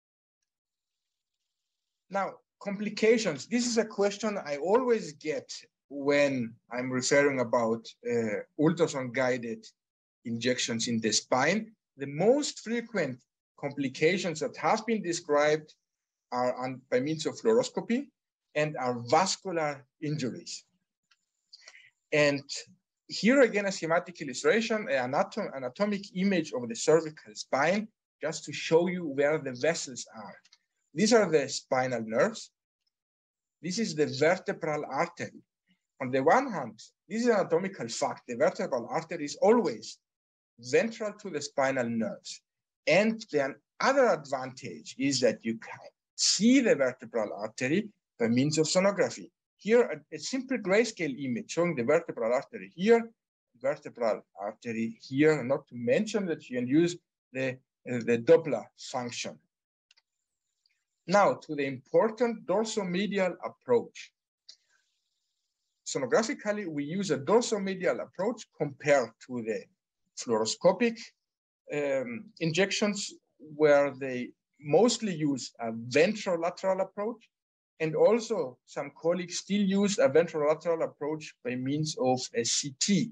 Now, complications. This is a question I always get when I'm referring about ultrasound-guided injections in the spine. The most frequent complications that have been described are by means of fluoroscopy and are vascular injuries. And here again, a schematic illustration, an anatomic image of the cervical spine, just to show you where the vessels are. These are the spinal nerves. This is the vertebral artery. On the one hand, this is an anatomical fact. The vertebral artery is always ventral to the spinal nerves. And the other advantage is that you can see the vertebral artery by means of sonography. Here, a simple grayscale image showing the vertebral artery here, vertebral artery here, not to mention that you can use the Doppler function. Now, to the important dorsomedial approach. Sonographically, we use a dorsomedial approach compared to the fluoroscopic injections, where they mostly use a ventrolateral approach. And also, some colleagues still use a ventrolateral approach by means of a CT.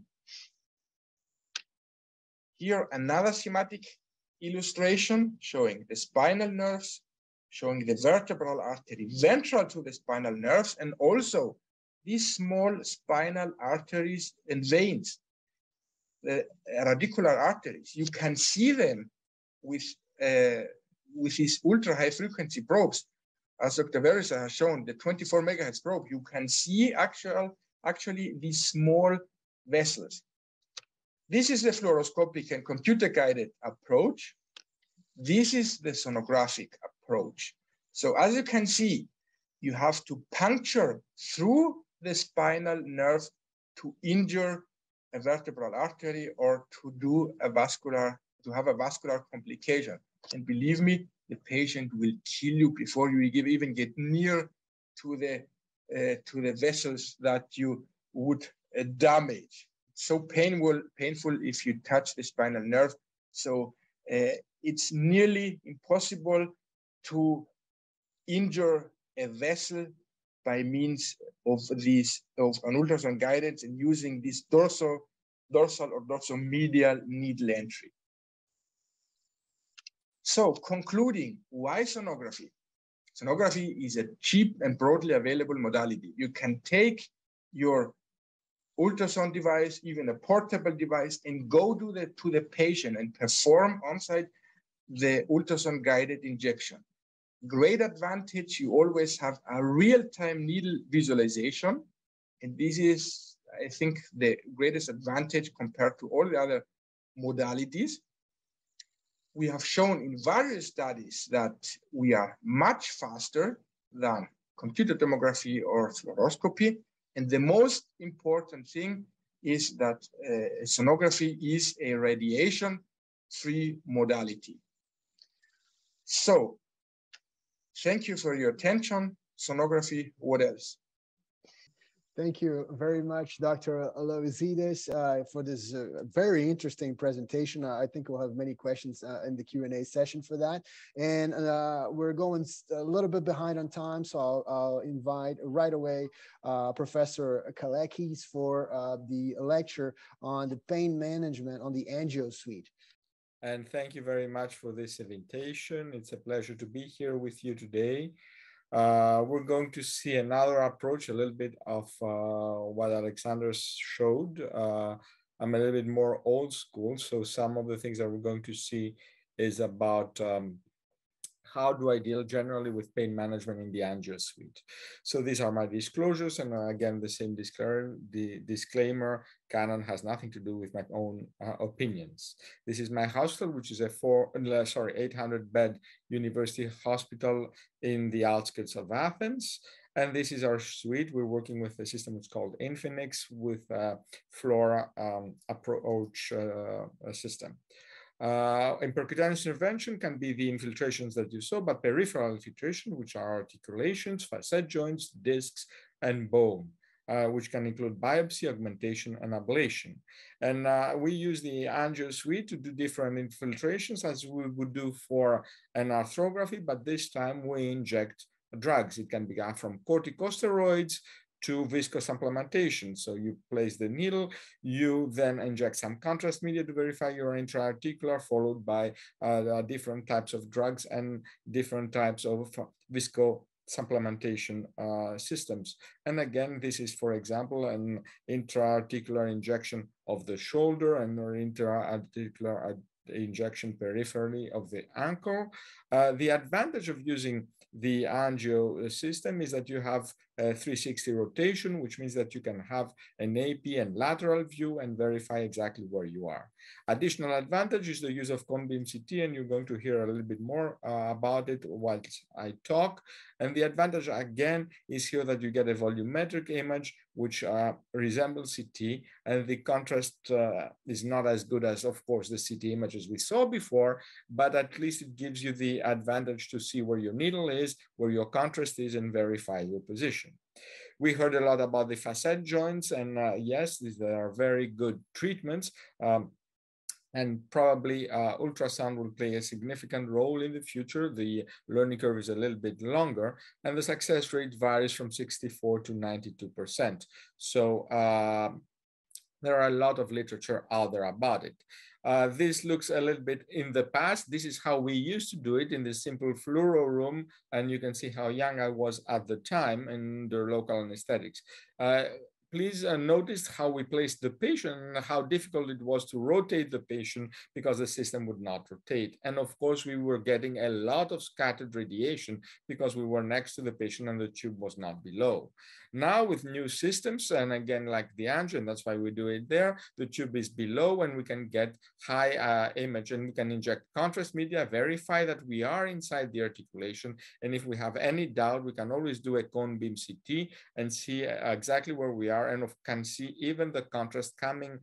Here, another schematic illustration showing the spinal nerves, showing the vertebral artery ventral to the spinal nerves, and also these small spinal arteries and veins, the radicular arteries. You can see them with these ultra-high frequency probes. As Dr. Veryser has shown, the 24 megahertz probe, you can see actually these small vessels. This is the fluoroscopic and computer-guided approach. This is the sonographic approach. So as you can see, you have to puncture through the spinal nerve to injure a vertebral artery or to have a vascular complication. And believe me, the patient will kill you before you even get near to the vessels that you would damage. So painful if you touch the spinal nerve. So it's nearly impossible to injure a vessel by means of an ultrasound guidance and using this dorsal or dorsomedial needle entry. So concluding, why sonography? Sonography is a cheap and broadly available modality. You can take your ultrasound device, even a portable device, and go to the patient and perform on-site the ultrasound guided injection. Great advantage, you always have a real-time needle visualization. And this is, I think, the greatest advantage compared to all the other modalities. We have shown in various studies that we are much faster than computed tomography or fluoroscopy. And the most important thing is that sonography is a radiation-free modality. So, thank you for your attention. Sonography, what else? Thank you very much, Dr. Loizides, for this very interesting presentation. I think we'll have many questions in the Q&A session for that. And we're going a little bit behind on time, so I'll invite right away Professor Kelekis for the lecture on the pain management on the Angio suite. And thank you very much for this invitation. It's a pleasure to be here with you today. We're going to see another approach, a little bit of what Alexander showed. I'm a little bit more old school, so some of the things that we're going to see is about how do I deal generally with pain management in the Angio suite. So these are my disclosures, and again, the same disclaimer, Canon has nothing to do with my own opinions. This is my hospital, which is a 800-bed university hospital in the outskirts of Athens. And this is our suite. We're working with a system that's called Infinix with Flora approach system. In percutaneous intervention can be the infiltrations that you saw, but peripheral infiltration, which are articulations, facet joints, discs, and bone, which can include biopsy, augmentation, and ablation. And we use the Angio suite to do different infiltrations as we would do for an arthrography, but this time we inject drugs. It can be from corticosteroids to viscous supplementation. So you place the needle, you then inject some contrast media to verify your intra-articular, followed by different types of drugs and different types of visco supplementation systems. And again, this is, for example, an intra-articular injection of the shoulder and or intra-articular injection peripherally of the ankle. The advantage of using the Angio system is that you have a 360 rotation, which means that you can have an AP and lateral view and verify exactly where you are. Additional advantage is the use of cone beam CT, and you're going to hear a little bit more about it while I talk. And the advantage, again, is here that you get a volumetric image, which resembles CT, and the contrast is not as good as, of course, the CT images we saw before, but at least it gives you the advantage to see where your needle is, where your contrast is, and verify your position. We heard a lot about the facet joints, and yes, these are very good treatments. And probably ultrasound will play a significant role in the future. The learning curve is a little bit longer, and the success rate varies from 64 to 92%. So there are a lot of literature out there about it. This looks a little bit in the past. This is how we used to do it in the simple fluoro room, and you can see how young I was at the time in the local anesthetics. Please notice how we placed the patient and how difficult it was to rotate the patient because the system would not rotate. And of course, we were getting a lot of scattered radiation because we were next to the patient and the tube was not below. Now with new systems, and again, like the Angio, and that's why we do it there, the tube is below and we can get high image and we can inject contrast media, verify that we are inside the articulation. And if we have any doubt, we can always do a cone beam CT and see exactly where we are, and can see even the contrast coming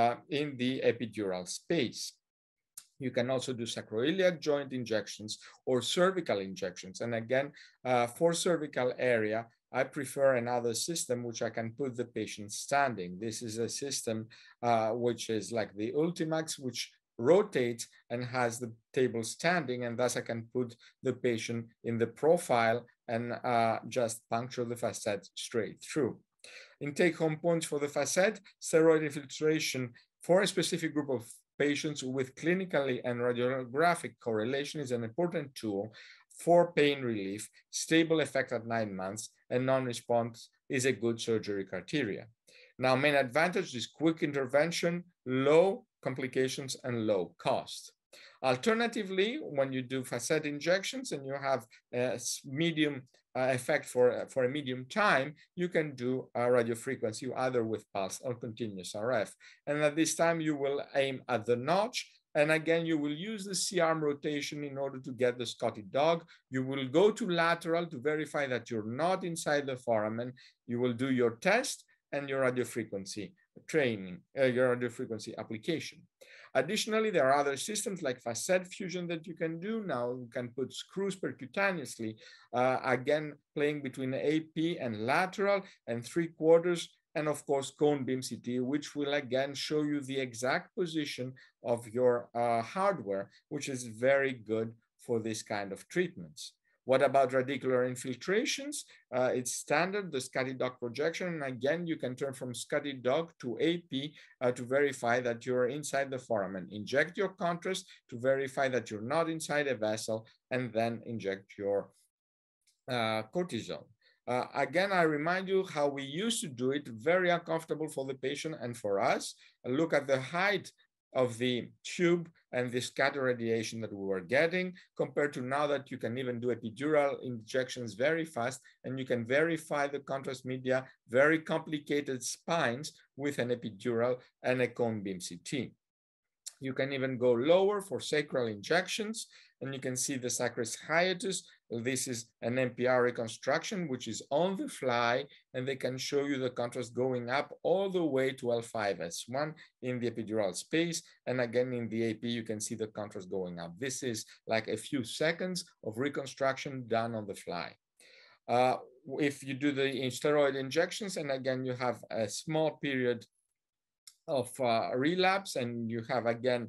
in the epidural space. You can also do sacroiliac joint injections or cervical injections. And again, for cervical area, I prefer another system which I can put the patient standing. This is a system which is like the Ultimax, which rotates and has the table standing, and thus I can put the patient in the profile and just puncture the facet straight through. In take-home points for the facet, steroid infiltration for a specific group of patients with clinically and radiographic correlation is an important tool for pain relief. Stable effect at 9 months and non-response is a good surgery criteria. Now, main advantage is quick intervention, low complications, and low cost. Alternatively, when you do facet injections and you have a medium effect for a medium time, you can do radiofrequency either with pulse or continuous RF. And at this time, you will aim at the notch. And again, you will use the C-arm rotation in order to get the Scotty dog. You will go to lateral to verify that you're not inside the foramen. You will do your test and your radiofrequency training, your radiofrequency application. Additionally, there are other systems like facet fusion that you can do. Now you can put screws percutaneously, again, playing between AP and lateral and 3/4, and of course, cone beam CT, which will again show you the exact position of your hardware, which is very good for this kind of treatments. What about radicular infiltrations? It's standard, the Scotty dog projection. And again, you can turn from Scotty dog to AP to verify that you're inside the foramen. Inject your contrast to verify that you're not inside a vessel, and then inject your cortisone. Again, I remind you how we used to do it, very uncomfortable for the patient and for us. Look at the height of the tube and the scatter radiation that we were getting, compared to now that you can even do epidural injections very fast, and you can verify the contrast media, very complicated spines with an epidural and a cone beam CT. You can even go lower for sacral injections, and you can see the sacris hiatus. This is an MPR reconstruction, which is on the fly, and they can show you the contrast going up all the way to L5S1 in the epidural space. And again, in the AP, you can see the contrast going up. This is like a few seconds of reconstruction done on the fly. If you do the steroid injections, and again, you have a small period of relapse, and you have again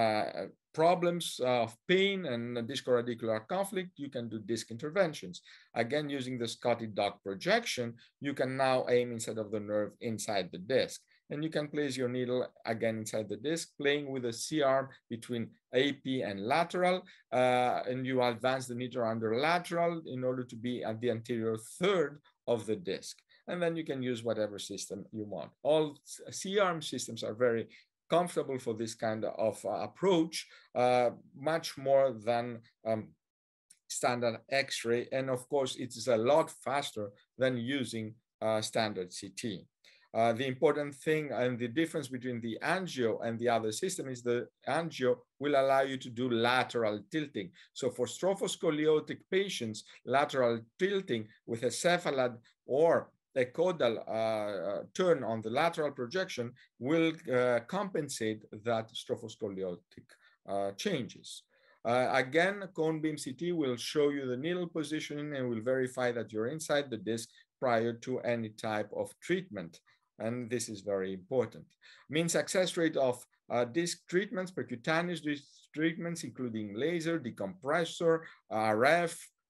problems of pain and discoradicular conflict, you can do disc interventions. Again, using the Scotty dog projection, you can now aim instead of the nerve inside the disc. And you can place your needle again inside the disc, playing with a C-arm between AP and lateral, and you advance the needle under lateral in order to be at the anterior third of the disc. And then you can use whatever system you want. All C-arm systems are very comfortable for this kind of approach, much more than standard X-ray. And of course, it is a lot faster than using standard CT. The important thing and the difference between the Angio and the other system is the Angio will allow you to do lateral tilting. So for strophoscoliotic patients, lateral tilting with a cephalad or a caudal turn on the lateral projection will compensate that strophoscoliotic changes. Again, cone beam CT will show you the needle positioning and will verify that you're inside the disc prior to any type of treatment. And this is very important. Mean success rate of disc treatments, percutaneous disc treatments, including laser, decompressor, RF,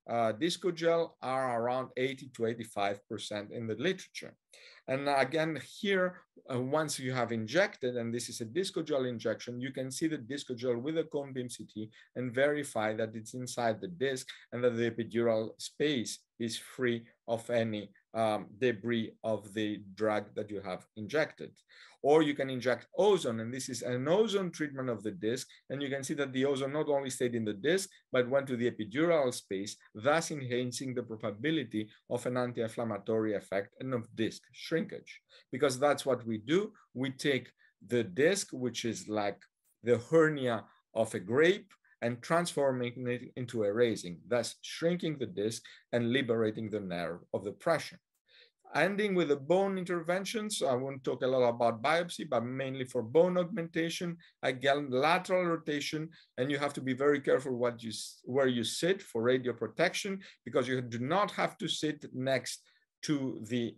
discogel are around 80 to 85% in the literature. And again, here, once you have injected, and this is a discogel injection, you can see the discogel with a cone beam CT and verify that it's inside the disc and that the epidural space is free of any debris of the drug that you have injected. Or you can inject ozone, and this is an ozone treatment of the disc, and you can see that the ozone not only stayed in the disc, but went to the epidural space, thus enhancing the probability of an anti-inflammatory effect and of disc shrinkage. Because that's what we do. We take the disc, which is like the hernia of a grape, and transforming it into a raising, thus shrinking the disc and liberating the nerve of the pressure. Ending with the bone interventions, I won't talk a lot about biopsy, but mainly for bone augmentation, again, lateral rotation, and you have to be very careful where you sit for radio protection, because you do not have to sit next to the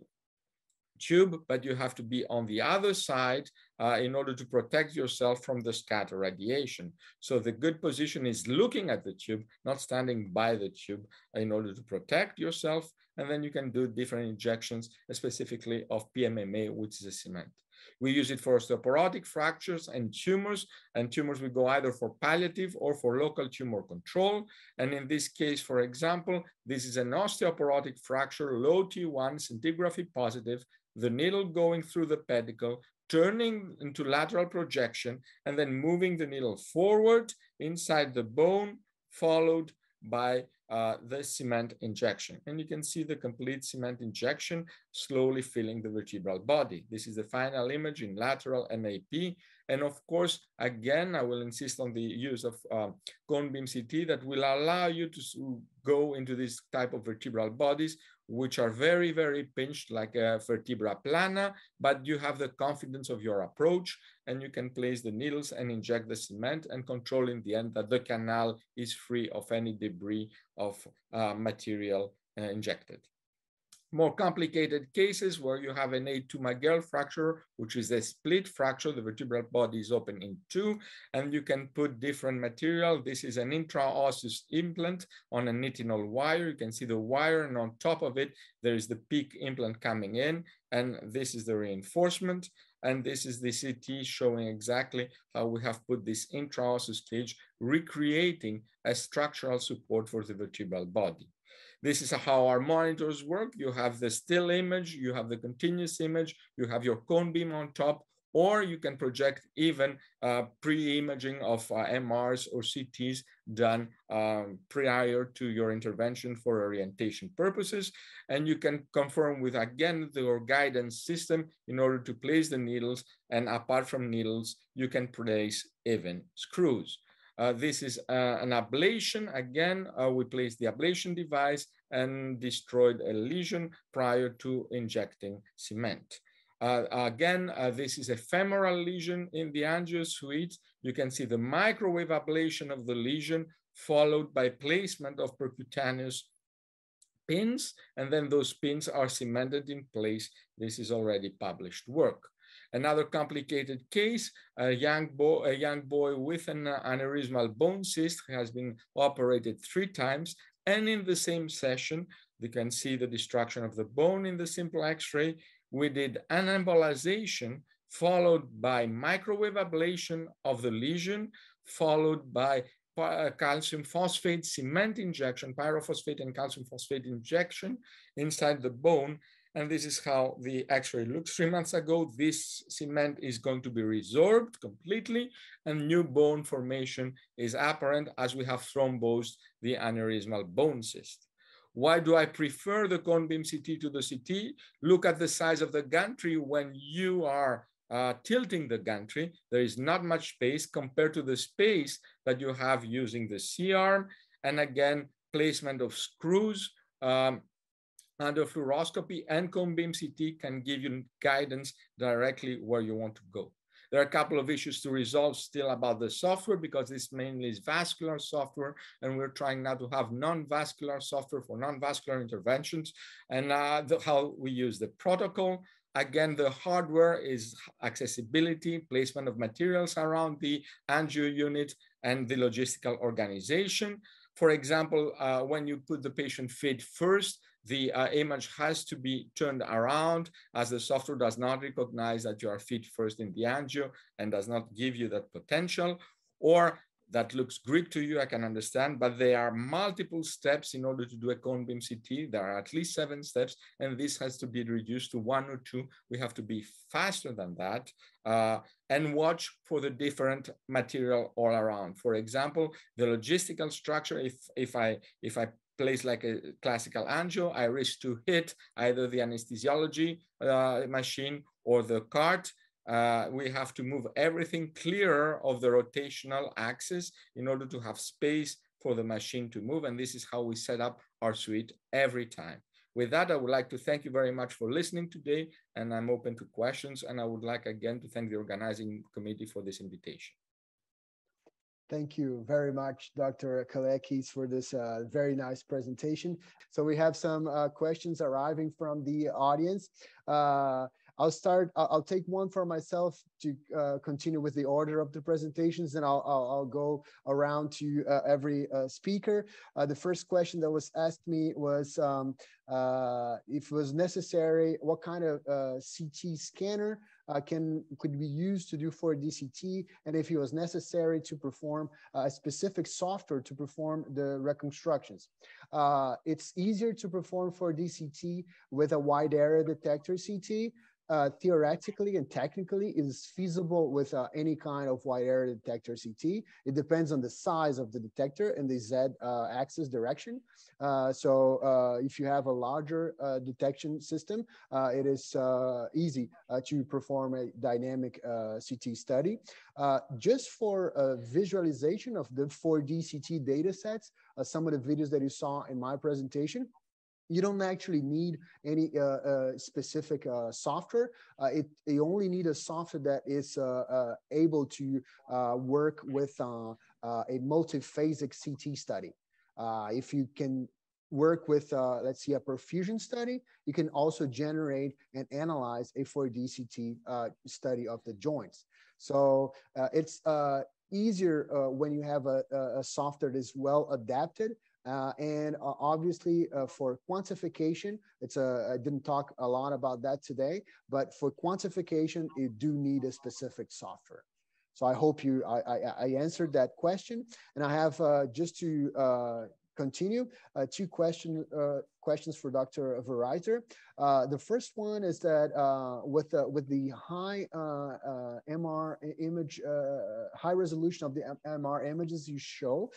tube, but you have to be on the other side in order to protect yourself from the scatter radiation. So the good position is looking at the tube, not standing by the tube, in order to protect yourself. And then you can do different injections, specifically of PMMA, which is a cement. We use it for osteoporotic fractures and tumors we go either for palliative or for local tumor control. And in this case, for example, this is an osteoporotic fracture, low T1, scintigraphy positive, the needle going through the pedicle, turning into lateral projection, and then moving the needle forward inside the bone, followed by the cement injection. And you can see the complete cement injection slowly filling the vertebral body. This is the final image in lateral NAP. And of course, again, I will insist on the use of cone beam CT that will allow you to go into this type of vertebral bodies, which are very, very pinched like a vertebra plana, but you have the confidence of your approach, and you can place the needles and inject the cement and control in the end that the canal is free of any debris of material injected. More complicated cases where you have an A2 Magel fracture, which is a split fracture, the vertebral body is open in two, and you can put different material. This is an intraosseous implant on a nitinol wire. You can see the wire, and on top of it, there is the PEEK implant coming in, and this is the reinforcement. And this is the CT showing exactly how we have put this intraosseous cage, recreating a structural support for the vertebral body. This is how our monitors work. You have the still image, you have the continuous image, you have your cone beam on top, or you can project even pre-imaging of MRs or CTs done prior to your intervention for orientation purposes. And you can confirm with, again, your guidance system in order to place the needles. And apart from needles, you can place even screws. This is an ablation. Again, we placed the ablation device and destroyed a lesion prior to injecting cement. Again, this is a femoral lesion in the angio suite. You can see the microwave ablation of the lesion followed by placement of percutaneous pins, and then those pins are cemented in place. This is already published work. Another complicated case, a young boy with an aneurysmal bone cyst has been operated 3 times, and in the same session, you can see the destruction of the bone in the simple X-ray. We did an embolization followed by microwave ablation of the lesion, followed by calcium phosphate cement injection, pyrophosphate and calcium phosphate injection inside the bone. And this is how the X-ray looks 3 months ago. This cement is going to be resorbed completely, and new bone formation is apparent as we have thrombosed the aneurysmal bone cyst. Why do I prefer the cone beam CT to the CT? Look at the size of the gantry. When you are tilting the gantry, there is not much space compared to the space that you have using the C-arm. And again, placement of screws under fluoroscopy and cone beam CT can give you guidance directly where you want to go. There are a couple of issues to resolve still about the software, because this mainly is vascular software, and we're trying now to have non-vascular software for non-vascular interventions, and how we use the protocol. Again, the hardware is accessibility, placement of materials around the angio unit, and the logistical organization. For example, when you put the patient feet first, the image has to be turned around, as the software does not recognize that you are feet first in the angio and does not give you that potential. Or that looks Greek to you, I can understand, but there are multiple steps in order to do a cone beam CT. There are at least 7 steps, and this has to be reduced to 1 or 2. We have to be faster than that, and watch for the different material all around. For example, the logistical structure, if I place like a classical angio, I risk to hit either the anesthesiology machine or the cart. We have to move everything clearer of the rotational axis in order to have space for the machine to move. And this is how we set up our suite every time. With that, I would like to thank you very much for listening today, and I'm open to questions. And I would like again to thank the organizing committee for this invitation. Thank you very much, Dr. Kelekis, for this very nice presentation. So we have some questions arriving from the audience. I'll take one for myself to continue with the order of the presentations, and I'll go around to every speaker. The first question that was asked me was if it was necessary, what kind of CT scanner could be used to do 4D CT, and if it was necessary to perform a specific software to perform the reconstructions. It's easier to perform 4D CT with a wide area detector CT. Theoretically and technically, it is feasible with any kind of wide area detector CT. It depends on the size of the detector and the Z-axis direction. So if you have a larger detection system, it is easy to perform a dynamic CT study. Just for visualization of the 4D CT data sets, some of the videos that you saw in my presentation, you don't actually need any specific software. You only need a software that is able to work with a multiphasic CT study. If you can work with, let's see, a perfusion study, you can also generate and analyze a 4D CT study of the joints. So it's easier when you have a software that is well adapted. And obviously for quantification, I didn't talk a lot about that today, but for quantification, you do need a specific software. So I hope I answered that question. And I have just to continue. Two questions for Dr. Veryser. The first one is that with the high MR image, high resolution of the MR images you show,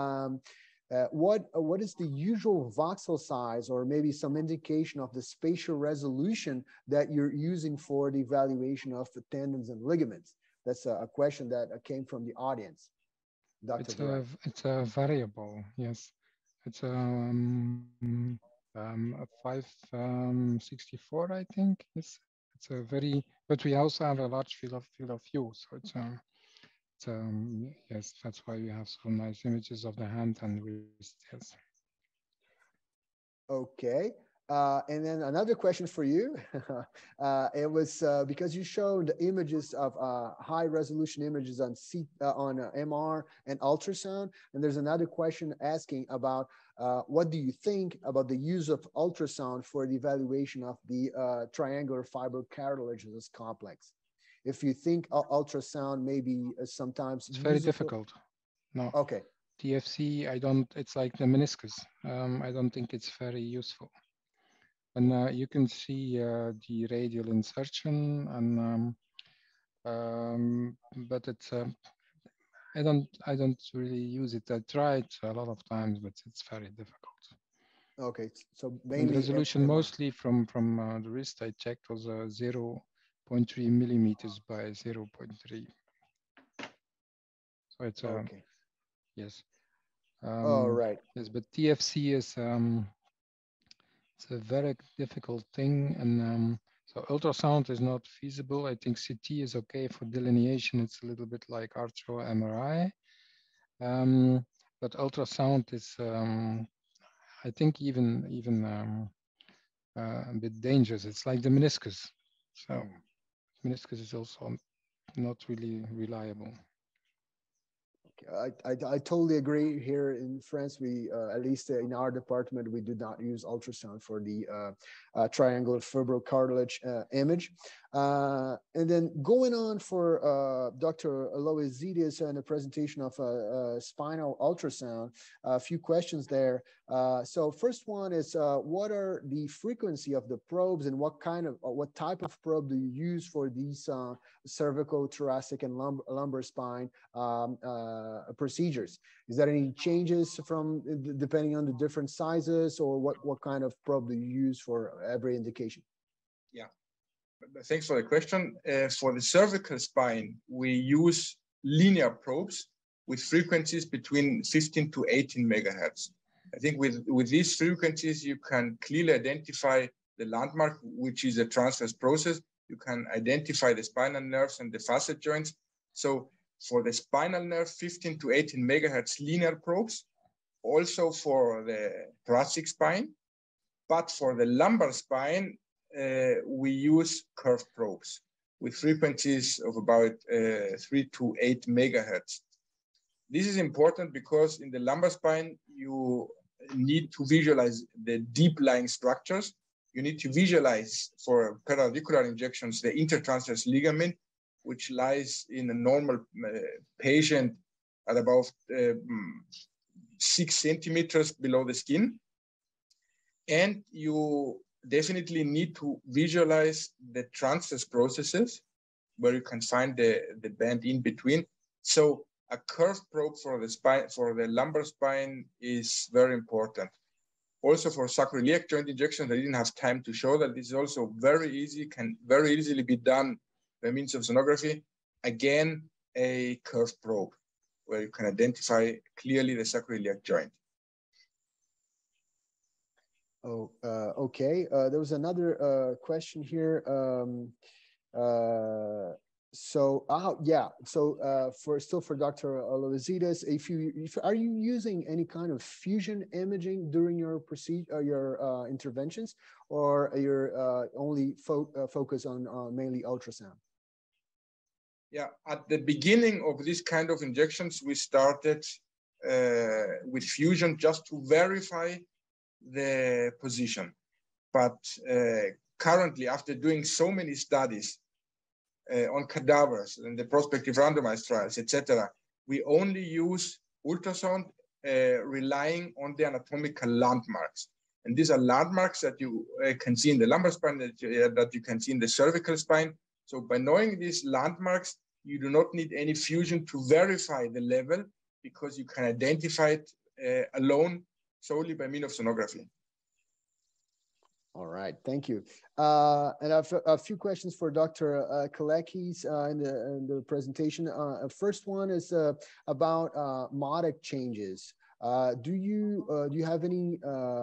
what is the usual voxel size, or maybe some indication of the spatial resolution that you're using for the evaluation of the tendons and ligaments? That's a question that came from the audience. Dr. It's a variable, yes. It's a 564, I think. It's a very, but we also have a large field of view, so it's yes, that's why we have so nice images of the hand and wrist. Yes. Okay. And then another question for you. It was because you showed images of high resolution images on MR and ultrasound. And there's another question asking about what do you think about the use of ultrasound for the evaluation of the triangular fibrocartilaginous complex? If you think ultrasound maybe sometimes it's very difficult. No. Okay. TFC, it's like the meniscus. I don't think it's very useful. And you can see the radial insertion, and but it's I don't really use it. I tried a lot of times, but it's very difficult. Okay, so mainly and the resolution mostly from the wrist I checked was 0.3 millimeters by 0.3. So it's okay. Yes. All right. Yes, but TFC is it's a very difficult thing, and so ultrasound is not feasible. I think CT is okay for delineation. It's a little bit like arthro MRI, but ultrasound is, I think, even a bit dangerous. It's like the meniscus. So meniscus is also not really reliable. I totally agree. Here in France, we at least in our department, we do not use ultrasound for the triangular fibrocartilage image. And then going on for Dr. Loizides and a presentation of spinal ultrasound, a few questions there. So first one is, what are the frequency of the probes, and what type of probe do you use for these cervical, thoracic, and lumbar spine procedures? Is there any changes from depending on the different sizes, or what kind of probe do you use for every indication? Yeah, thanks for the question. For the cervical spine, we use linear probes with frequencies between 15 to 18 megahertz. I think with these frequencies, you can clearly identify the landmark, which is a transverse process. You can identify the spinal nerves and the facet joints. So for the spinal nerve, 15 to 18 megahertz linear probes, also for the thoracic spine. But for the lumbar spine, we use curved probes with frequencies of about 3 to 8 megahertz. This is important because in the lumbar spine, you need to visualize the deep lying structures. You need to visualize for perpendicular injections the intertransverse ligament, which lies in a normal patient at about 6 centimeters below the skin. And you definitely need to visualize the transverse processes where you can find the band in between. So a curved probe for the spine, for the lumbar spine, is very important. Also for sacroiliac joint injections, I didn't have time to show that. This is also very easy, can very easily be done by means of sonography. Again, a curved probe where you can identify clearly the sacroiliac joint. Oh, okay. There was another question here. Yeah. So for Dr. Loizides, are you using any kind of fusion imaging during your procedure, your interventions, or you're only focus on mainly ultrasound? Yeah, at the beginning of this kind of injections, we started with fusion just to verify the position. But currently, after doing so many studies on cadavers and the prospective randomized trials, etc., we only use ultrasound relying on the anatomical landmarks. And these are landmarks that you can see in the lumbar spine, that you can see in the cervical spine. So by knowing these landmarks, you do not need any fusion to verify the level, because you can identify it alone solely by means of sonography. All right, thank you. And I've a few questions for Dr. Kelekis in the presentation. First one is about modic changes. Do you have any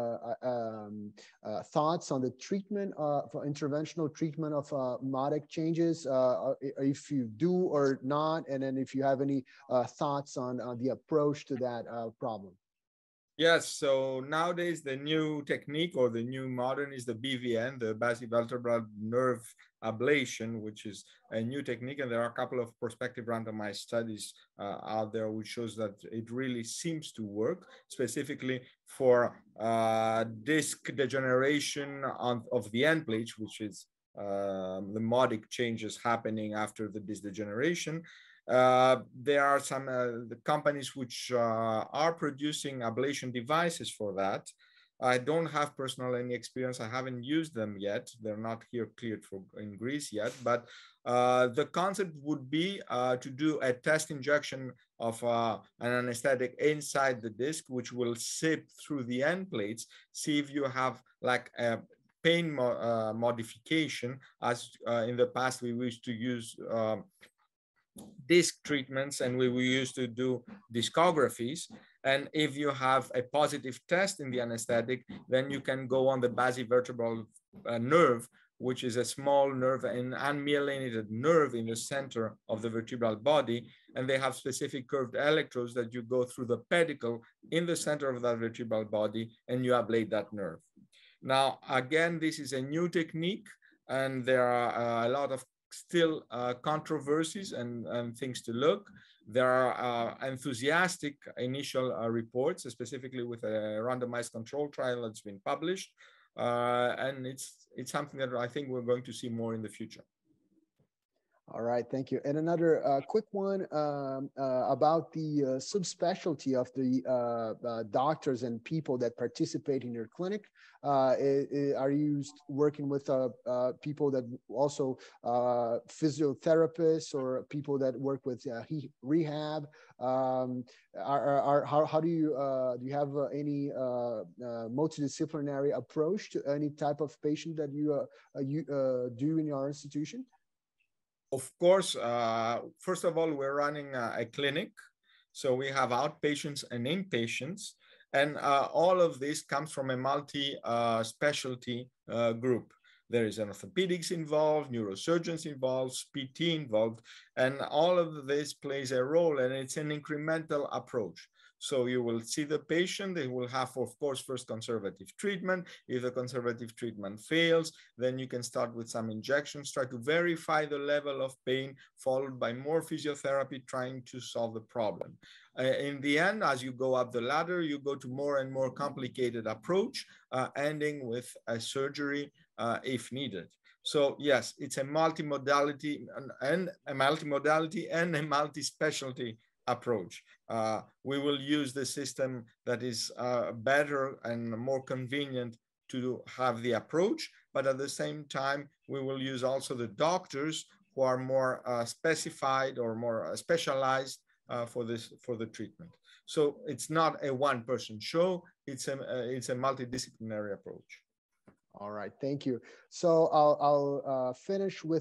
thoughts on the treatment for interventional treatment of modic changes? If you do or not, and then if you have any thoughts on the approach to that problem. Yes, so nowadays the new technique, or the new modern, is the BVN, the basivertebral nerve ablation, which is a new technique. And there are a couple of prospective randomized studies out there which shows that it really seems to work, specifically for disc degeneration of the end plate, which is the modic changes happening after the disc degeneration. There are some the companies which are producing ablation devices for that. I don't have personal any experience. I haven't used them yet. They're not here cleared for in Greece yet. But the concept would be to do a test injection of an anesthetic inside the disc, which will sip through the end plates, see if you have like a pain modification, as in the past we used to use disc treatments, and we used to do discographies. And if you have a positive test in the anesthetic, then you can go on the basivertebral nerve, which is a small nerve, an unmyelinated nerve in the center of the vertebral body. And they have specific curved electrodes that you go through the pedicle in the center of that vertebral body, and you ablate that nerve. Now, again, this is a new technique, and there are a lot of still controversies and things to look. There are enthusiastic initial reports, specifically with a randomized control trial that's been published. And it's something that I think we're going to see more in the future. All right, thank you. And another quick one about the subspecialty of the doctors and people that participate in your clinic. Are you working with people that also physiotherapists, or people that work with rehab? How do you have any multidisciplinary approach to any type of patient that you do in your institution? Of course, first of all, we're running a clinic. So we have outpatients and inpatients. And all of this comes from a multi-specialty group. There is an orthopedics involved, neurosurgeons involved, PT involved, and all of this plays a role, and it's an incremental approach. So you will see the patient, they will have, of course, first conservative treatment. If the conservative treatment fails, then you can start with some injections, try to verify the level of pain, followed by more physiotherapy, trying to solve the problem. In the end, as you go up the ladder, you go to more and more complicated approach, ending with a surgery if needed. So yes, it's a multimodality and a multi-specialty approach. We will use the system that is better and more convenient to have the approach, but at the same time, we will use also the doctors who are more specified or more specialized for the treatment. So it's not a one-person show, it's a multidisciplinary approach. All right, thank you. So I'll finish with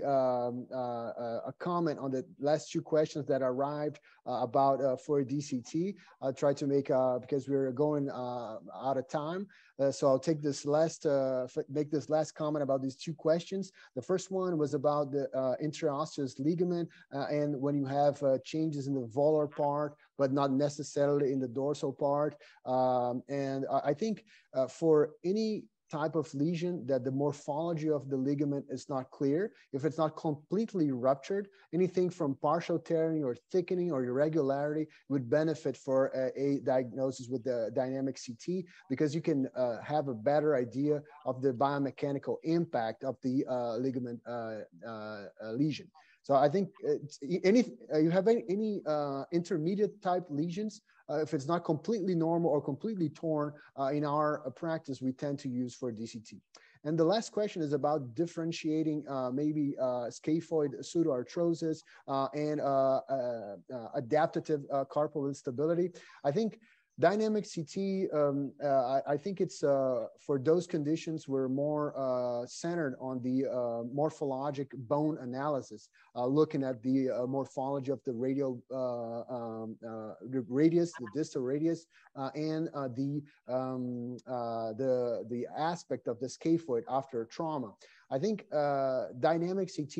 a comment on the last two questions that arrived about for DCT. I'll try to make because we're going out of time. So I'll take this make this last comment about these two questions. The first one was about the interosseous ligament, and when you have changes in the volar part, but not necessarily in the dorsal part. And I think for any type of lesion that the morphology of the ligament is not clear, if it's not completely ruptured, anything from partial tearing or thickening or irregularity would benefit for a diagnosis with the dynamic CT, because you can have a better idea of the biomechanical impact of the ligament lesion. So I think you have any intermediate type lesions if it's not completely normal or completely torn in our practice, we tend to use for DCT. And the last question is about differentiating maybe scaphoid pseudoarthrosis and adaptive carpal instability. I think dynamic CT, I think it's for those conditions, we're more centered on the morphologic bone analysis, looking at the morphology of the radial radius, the distal radius, and the aspect of the scaphoid after trauma. I think dynamic CT,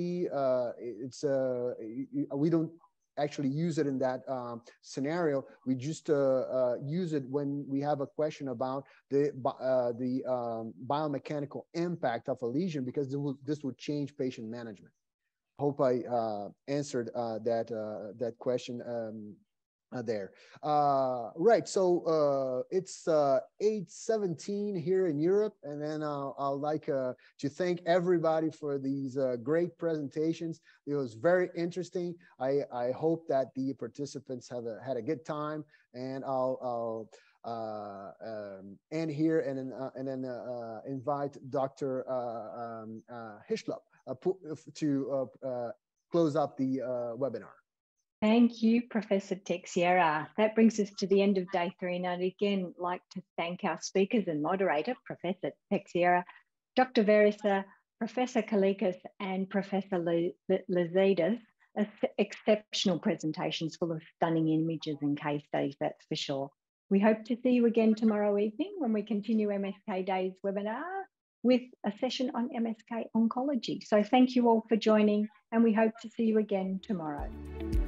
we don't actually use it in that scenario. We just use it when we have a question about the biomechanical impact of a lesion, because this would change patient management. Hope I answered that question there. Right, so it's 8:17 here in Europe, and then I'd like to thank everybody for these great presentations. It was very interesting. I hope that the participants have had a good time, and I'll end here and then invite Dr. Hislop to close up the webinar. Thank you, Professor Teixeira. That brings us to the end of day 3. And I'd again like to thank our speakers and moderator, Professor Teixeira, Dr. Veryser, Professor Kelekis, and Professor Loizides. Exceptional presentations full of stunning images and case studies, that's for sure. We hope to see you again tomorrow evening when we continue MSK Day's webinar with a session on MSK oncology. So thank you all for joining, and we hope to see you again tomorrow.